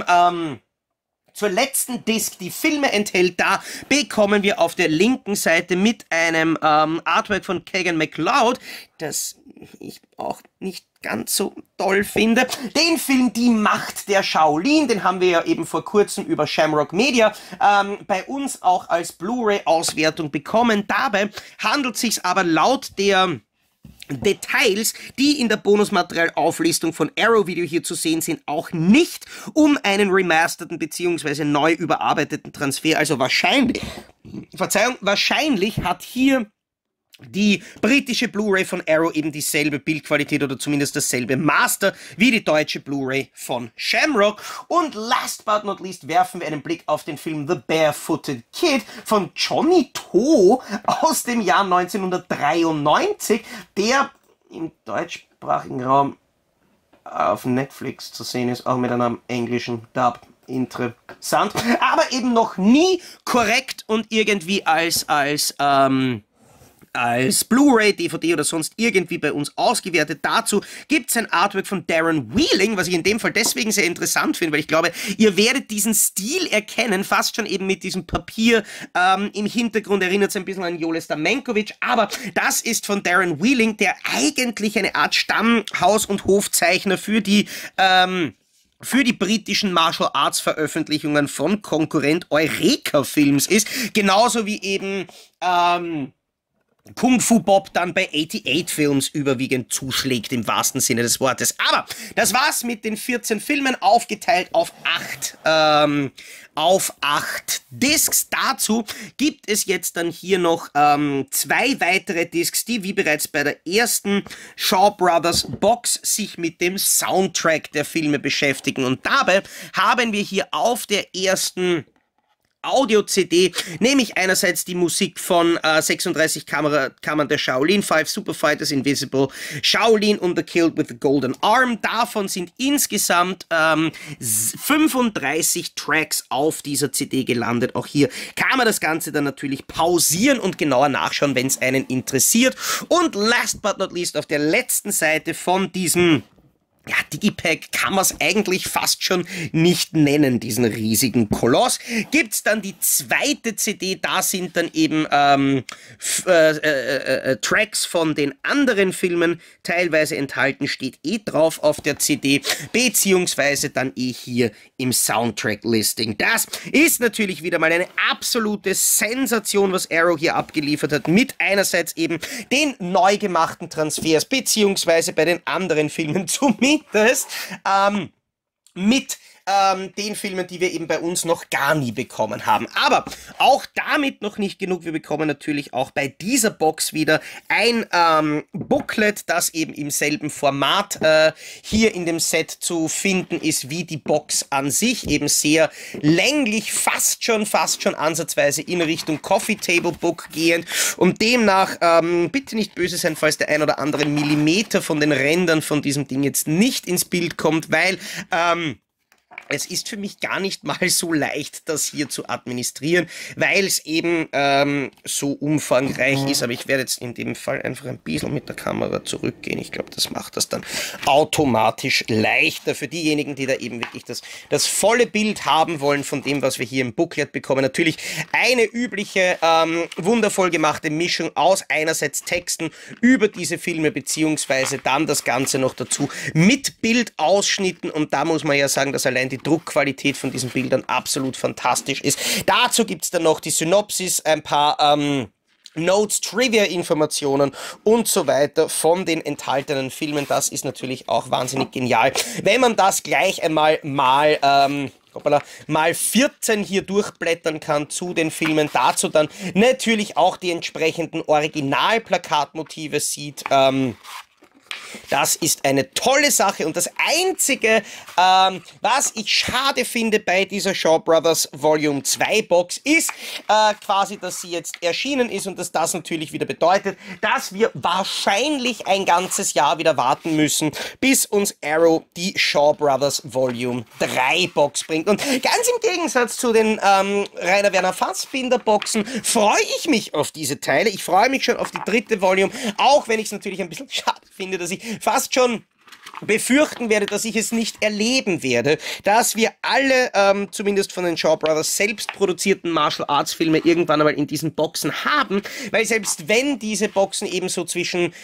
Speaker 1: zur letzten Disc, die Filme enthält. Da bekommen wir auf der linken Seite mit einem Artwork von Kagan MacLeod, das ich auch nicht ganz so toll finde, den Film Die Macht der Shaolin, den haben wir ja eben vor kurzem über Shamrock Media bei uns auch als Blu-ray-Auswertung bekommen. Dabei handelt es sich aber laut der Details, die in der Bonusmaterialauflistung von Arrow Video hier zu sehen sind, auch nicht um einen remasterten bzw. neu überarbeiteten Transfer. Also wahrscheinlich hat hier die britische Blu-ray von Arrow eben dieselbe Bildqualität oder zumindest dasselbe Master wie die deutsche Blu-ray von Shamrock. Und last but not least werfen wir einen Blick auf den Film The Barefooted Kid von Johnny To aus dem Jahr 1993, der im deutschsprachigen Raum auf Netflix zu sehen ist, auch mit einem englischen Dub. Interessant, aber eben noch nie korrekt und irgendwie als Blu-ray, DVD oder sonst irgendwie bei uns ausgewertet. Dazu gibt es ein Artwork von Darren Wheeling, was ich in dem Fall deswegen sehr interessant finde, weil ich glaube, ihr werdet diesen Stil erkennen, fast schon eben mit diesem Papier im Hintergrund, erinnert es ein bisschen an Joel Stamenkovic, aber das ist von Darren Wheeling, der eigentlich eine Art Stammhaus- und Hofzeichner für die britischen Martial Arts Veröffentlichungen von Konkurrent Eureka Films ist, genauso wie eben Kung Fu Bob dann bei 88 Films überwiegend zuschlägt, im wahrsten Sinne des Wortes. Aber das war's mit den 14 Filmen, aufgeteilt auf 8 Discs. Dazu gibt es jetzt dann hier noch 2 weitere Discs, die wie bereits bei der ersten Shaw Brothers Box sich mit dem Soundtrack der Filme beschäftigen. Und dabei haben wir hier auf der ersten Audio-CD nehme ich einerseits die Musik von 36 Kammern der Shaolin, 5 Super Fighters Invisible, Shaolin und The Killed with the Golden Arm. Davon sind insgesamt 35 Tracks auf dieser CD gelandet. Auch hier kann man das Ganze dann natürlich pausieren und genauer nachschauen, wenn es einen interessiert. Und last but not least, auf der letzten Seite von diesem Digipack kann man es eigentlich fast schon nicht nennen, diesen riesigen Koloss. Gibt's dann die zweite CD, da sind dann eben Tracks von den anderen Filmen teilweise enthalten, steht drauf auf der CD, beziehungsweise dann hier im Soundtrack-Listing. Das ist natürlich wieder mal eine absolute Sensation, was Arrow hier abgeliefert hat, mit einerseits eben den neu gemachten Transfers, beziehungsweise bei den anderen Filmen zumindest mit den Filmen, die wir eben bei uns noch gar nie bekommen haben. Aber auch damit noch nicht genug. Wir bekommen natürlich auch bei dieser Box wieder ein Booklet, das eben im selben Format hier in dem Set zu finden ist wie die Box an sich. Eben sehr länglich, fast schon ansatzweise in Richtung Coffee Table Book gehend. Und demnach, bitte nicht böse sein, falls der ein oder andere Millimeter von den Rändern von diesem Ding jetzt nicht ins Bild kommt, weil es ist für mich gar nicht mal so leicht, das hier zu administrieren, weil es eben so umfangreich ist. Aber ich werde jetzt in dem Fall einfach ein bisschen mit der Kamera zurückgehen. Ich glaube, das macht das dann automatisch leichter für diejenigen, die da eben wirklich das volle Bild haben wollen von dem, was wir hier im Booklet bekommen. Natürlich eine übliche, wundervoll gemachte Mischung aus einerseits Texten über diese Filme, beziehungsweise dann das Ganze noch dazu mit Bildausschnitten. Und da muss man ja sagen, dass allein die Druckqualität von diesen Bildern absolut fantastisch ist. Dazu gibt es dann noch die Synopsis, ein paar Notes, Trivia-Informationen und so weiter von den enthaltenen Filmen. Das ist natürlich auch wahnsinnig genial. Wenn man das gleich einmal mal 14 hier durchblättern kann zu den Filmen, dazu dann natürlich auch die entsprechenden Originalplakatmotive sieht, das ist eine tolle Sache und das Einzige, was ich schade finde bei dieser Shaw Brothers Volume 2 Box, ist quasi, dass sie jetzt erschienen ist und dass das natürlich wieder bedeutet, dass wir wahrscheinlich ein ganzes Jahr wieder warten müssen, bis uns Arrow die Shaw Brothers Volume 3 Box bringt. Und ganz im Gegensatz zu den Rainer Werner Fassbinder Boxen freue ich mich auf diese Teile. Ich freue mich schon auf die dritte Volume, auch wenn ich es natürlich ein bisschen schade finde, dass ich fast schon befürchten werde, dass ich es nicht erleben werde, dass wir alle, zumindest von den Shaw Brothers selbst produzierten Martial Arts Filme irgendwann einmal in diesen Boxen haben, weil selbst wenn diese Boxen eben so zwischen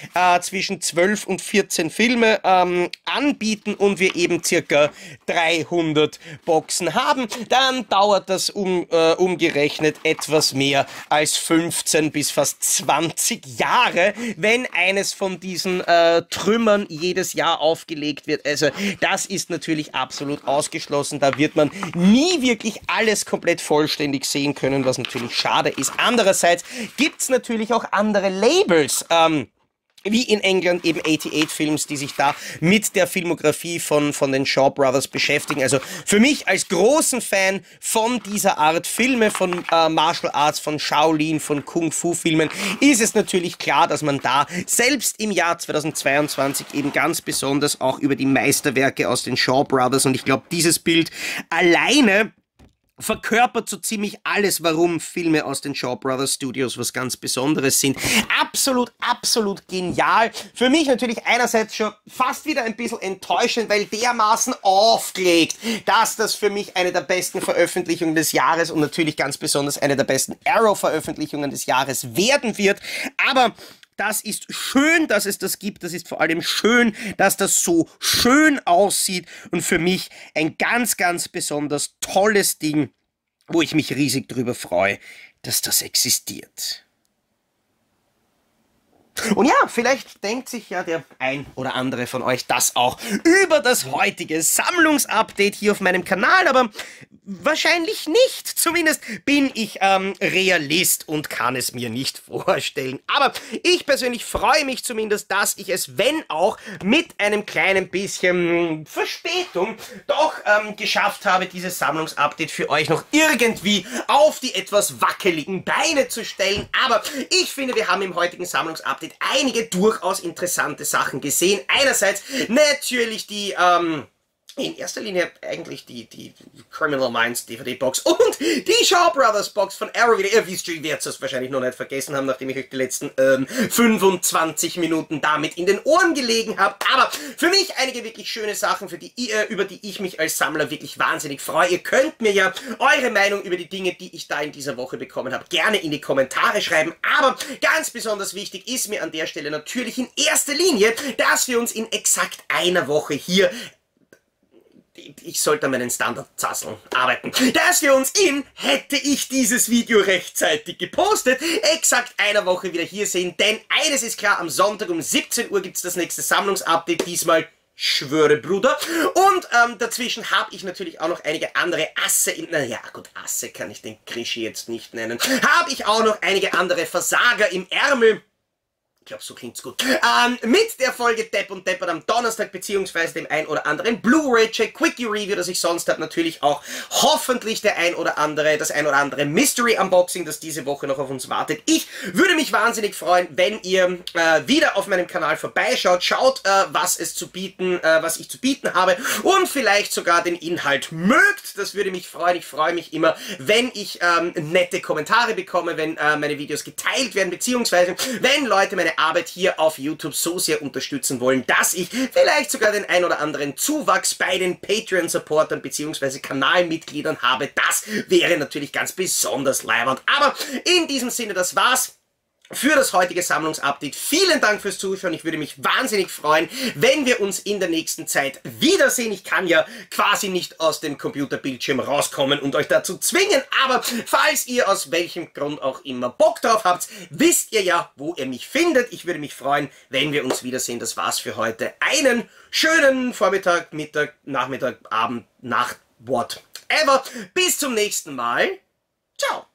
Speaker 1: 12 und 14 Filme anbieten und wir eben circa 300 Boxen haben, dann dauert das umgerechnet etwas mehr als 15 bis fast 20 Jahre, wenn eines von diesen Trümmern jedes Jahr aufgelegt wird. Also das ist natürlich absolut ausgeschlossen. Da wird man nie wirklich alles komplett vollständig sehen können, was natürlich schade ist. Andererseits gibt es natürlich auch andere Labels, wie in England eben 88 Films, die sich da mit der Filmografie von den Shaw Brothers beschäftigen. Also für mich als großen Fan von dieser Art Filme, von Martial Arts, von Shaolin, von Kung-Fu-Filmen, ist es natürlich klar, dass man da selbst im Jahr 2022 eben ganz besonders auch über die Meisterwerke aus den Shaw Brothers, und ich glaube, dieses Bild alleine verkörpert so ziemlich alles, warum Filme aus den Shaw Brothers Studios was ganz Besonderes sind. Absolut, absolut genial. Für mich natürlich einerseits schon fast wieder ein bisschen enttäuschend, weil dermaßen aufgelegt, dass das für mich eine der besten Veröffentlichungen des Jahres und natürlich ganz besonders eine der besten Arrow-Veröffentlichungen des Jahres werden wird. Aber das ist schön, dass es das gibt. Das ist vor allem schön, dass das so schön aussieht. Und für mich ein ganz, ganz besonders tolles Ding, wo ich mich riesig drüber freue, dass das existiert. Und ja, vielleicht denkt sich ja der ein oder andere von euch das auch über das heutige Sammlungsupdate hier auf meinem Kanal, aber Wahrscheinlich nicht. Zumindest bin ich Realist und kann es mir nicht vorstellen. Aber ich persönlich freue mich zumindest, dass ich es, wenn auch mit einem kleinen bisschen Verspätung, doch geschafft habe, dieses Sammlungsupdate für euch noch irgendwie auf die etwas wackeligen Beine zu stellen. Aber ich finde, wir haben im heutigen Sammlungsupdate einige durchaus interessante Sachen gesehen. Einerseits natürlich die in erster Linie eigentlich die Criminal Minds DVD-Box und die Shaw Brothers Box von Arrow wieder. Ihr wisst schon, ihr werdet es wahrscheinlich noch nicht vergessen haben, nachdem ich euch die letzten 25 Minuten damit in den Ohren gelegen habe. Aber für mich einige wirklich schöne Sachen, über die ich mich als Sammler wirklich wahnsinnig freue. Ihr könnt mir ja eure Meinung über die Dinge, die ich da in dieser Woche bekommen habe, gerne in die Kommentare schreiben. Aber ganz besonders wichtig ist mir an der Stelle natürlich in erster Linie, dass wir uns in exakt einer Woche hier, ich sollte an meinen Standardzasseln arbeiten, dass wir uns hätte ich dieses Video rechtzeitig gepostet, exakt einer Woche wieder hier sehen, denn eines ist klar, am Sonntag um 17 Uhr gibt es das nächste Sammlungsupdate, diesmal schwöre Bruder, und dazwischen habe ich natürlich auch noch einige andere Asse, naja gut, Asse kann ich den Krischi jetzt nicht nennen, habe ich auch noch einige andere Versager im Ärmel. Ich glaube, so klingt's gut. Mit der Folge Depp und Deppert am Donnerstag, beziehungsweise dem ein oder anderen Blu-ray-Check, Quickie-Review, das ich sonst habe, natürlich auch hoffentlich das ein oder andere Mystery-Unboxing, das diese Woche noch auf uns wartet. Ich würde mich wahnsinnig freuen, wenn ihr wieder auf meinem Kanal vorbeischaut, schaut, was ich zu bieten habe und vielleicht sogar den Inhalt mögt. Das würde mich freuen. Ich freue mich immer, wenn ich nette Kommentare bekomme, wenn meine Videos geteilt werden, beziehungsweise wenn Leute meine Arbeit hier auf YouTube so sehr unterstützen wollen, dass ich vielleicht sogar den ein oder anderen Zuwachs bei den Patreon-Supportern bzw. Kanalmitgliedern habe. Das wäre natürlich ganz besonders leibernd. Aber in diesem Sinne, das war's für das heutige Sammlungsupdate. Vielen Dank fürs Zuschauen. Ich würde mich wahnsinnig freuen, wenn wir uns in der nächsten Zeit wiedersehen. Ich kann ja quasi nicht aus dem Computerbildschirm rauskommen und euch dazu zwingen, aber falls ihr aus welchem Grund auch immer Bock drauf habt, wisst ihr ja, wo ihr mich findet. Ich würde mich freuen, wenn wir uns wiedersehen. Das war's für heute. Einen schönen Vormittag, Mittag, Nachmittag, Abend, Nacht, whatever. Bis zum nächsten Mal. Ciao.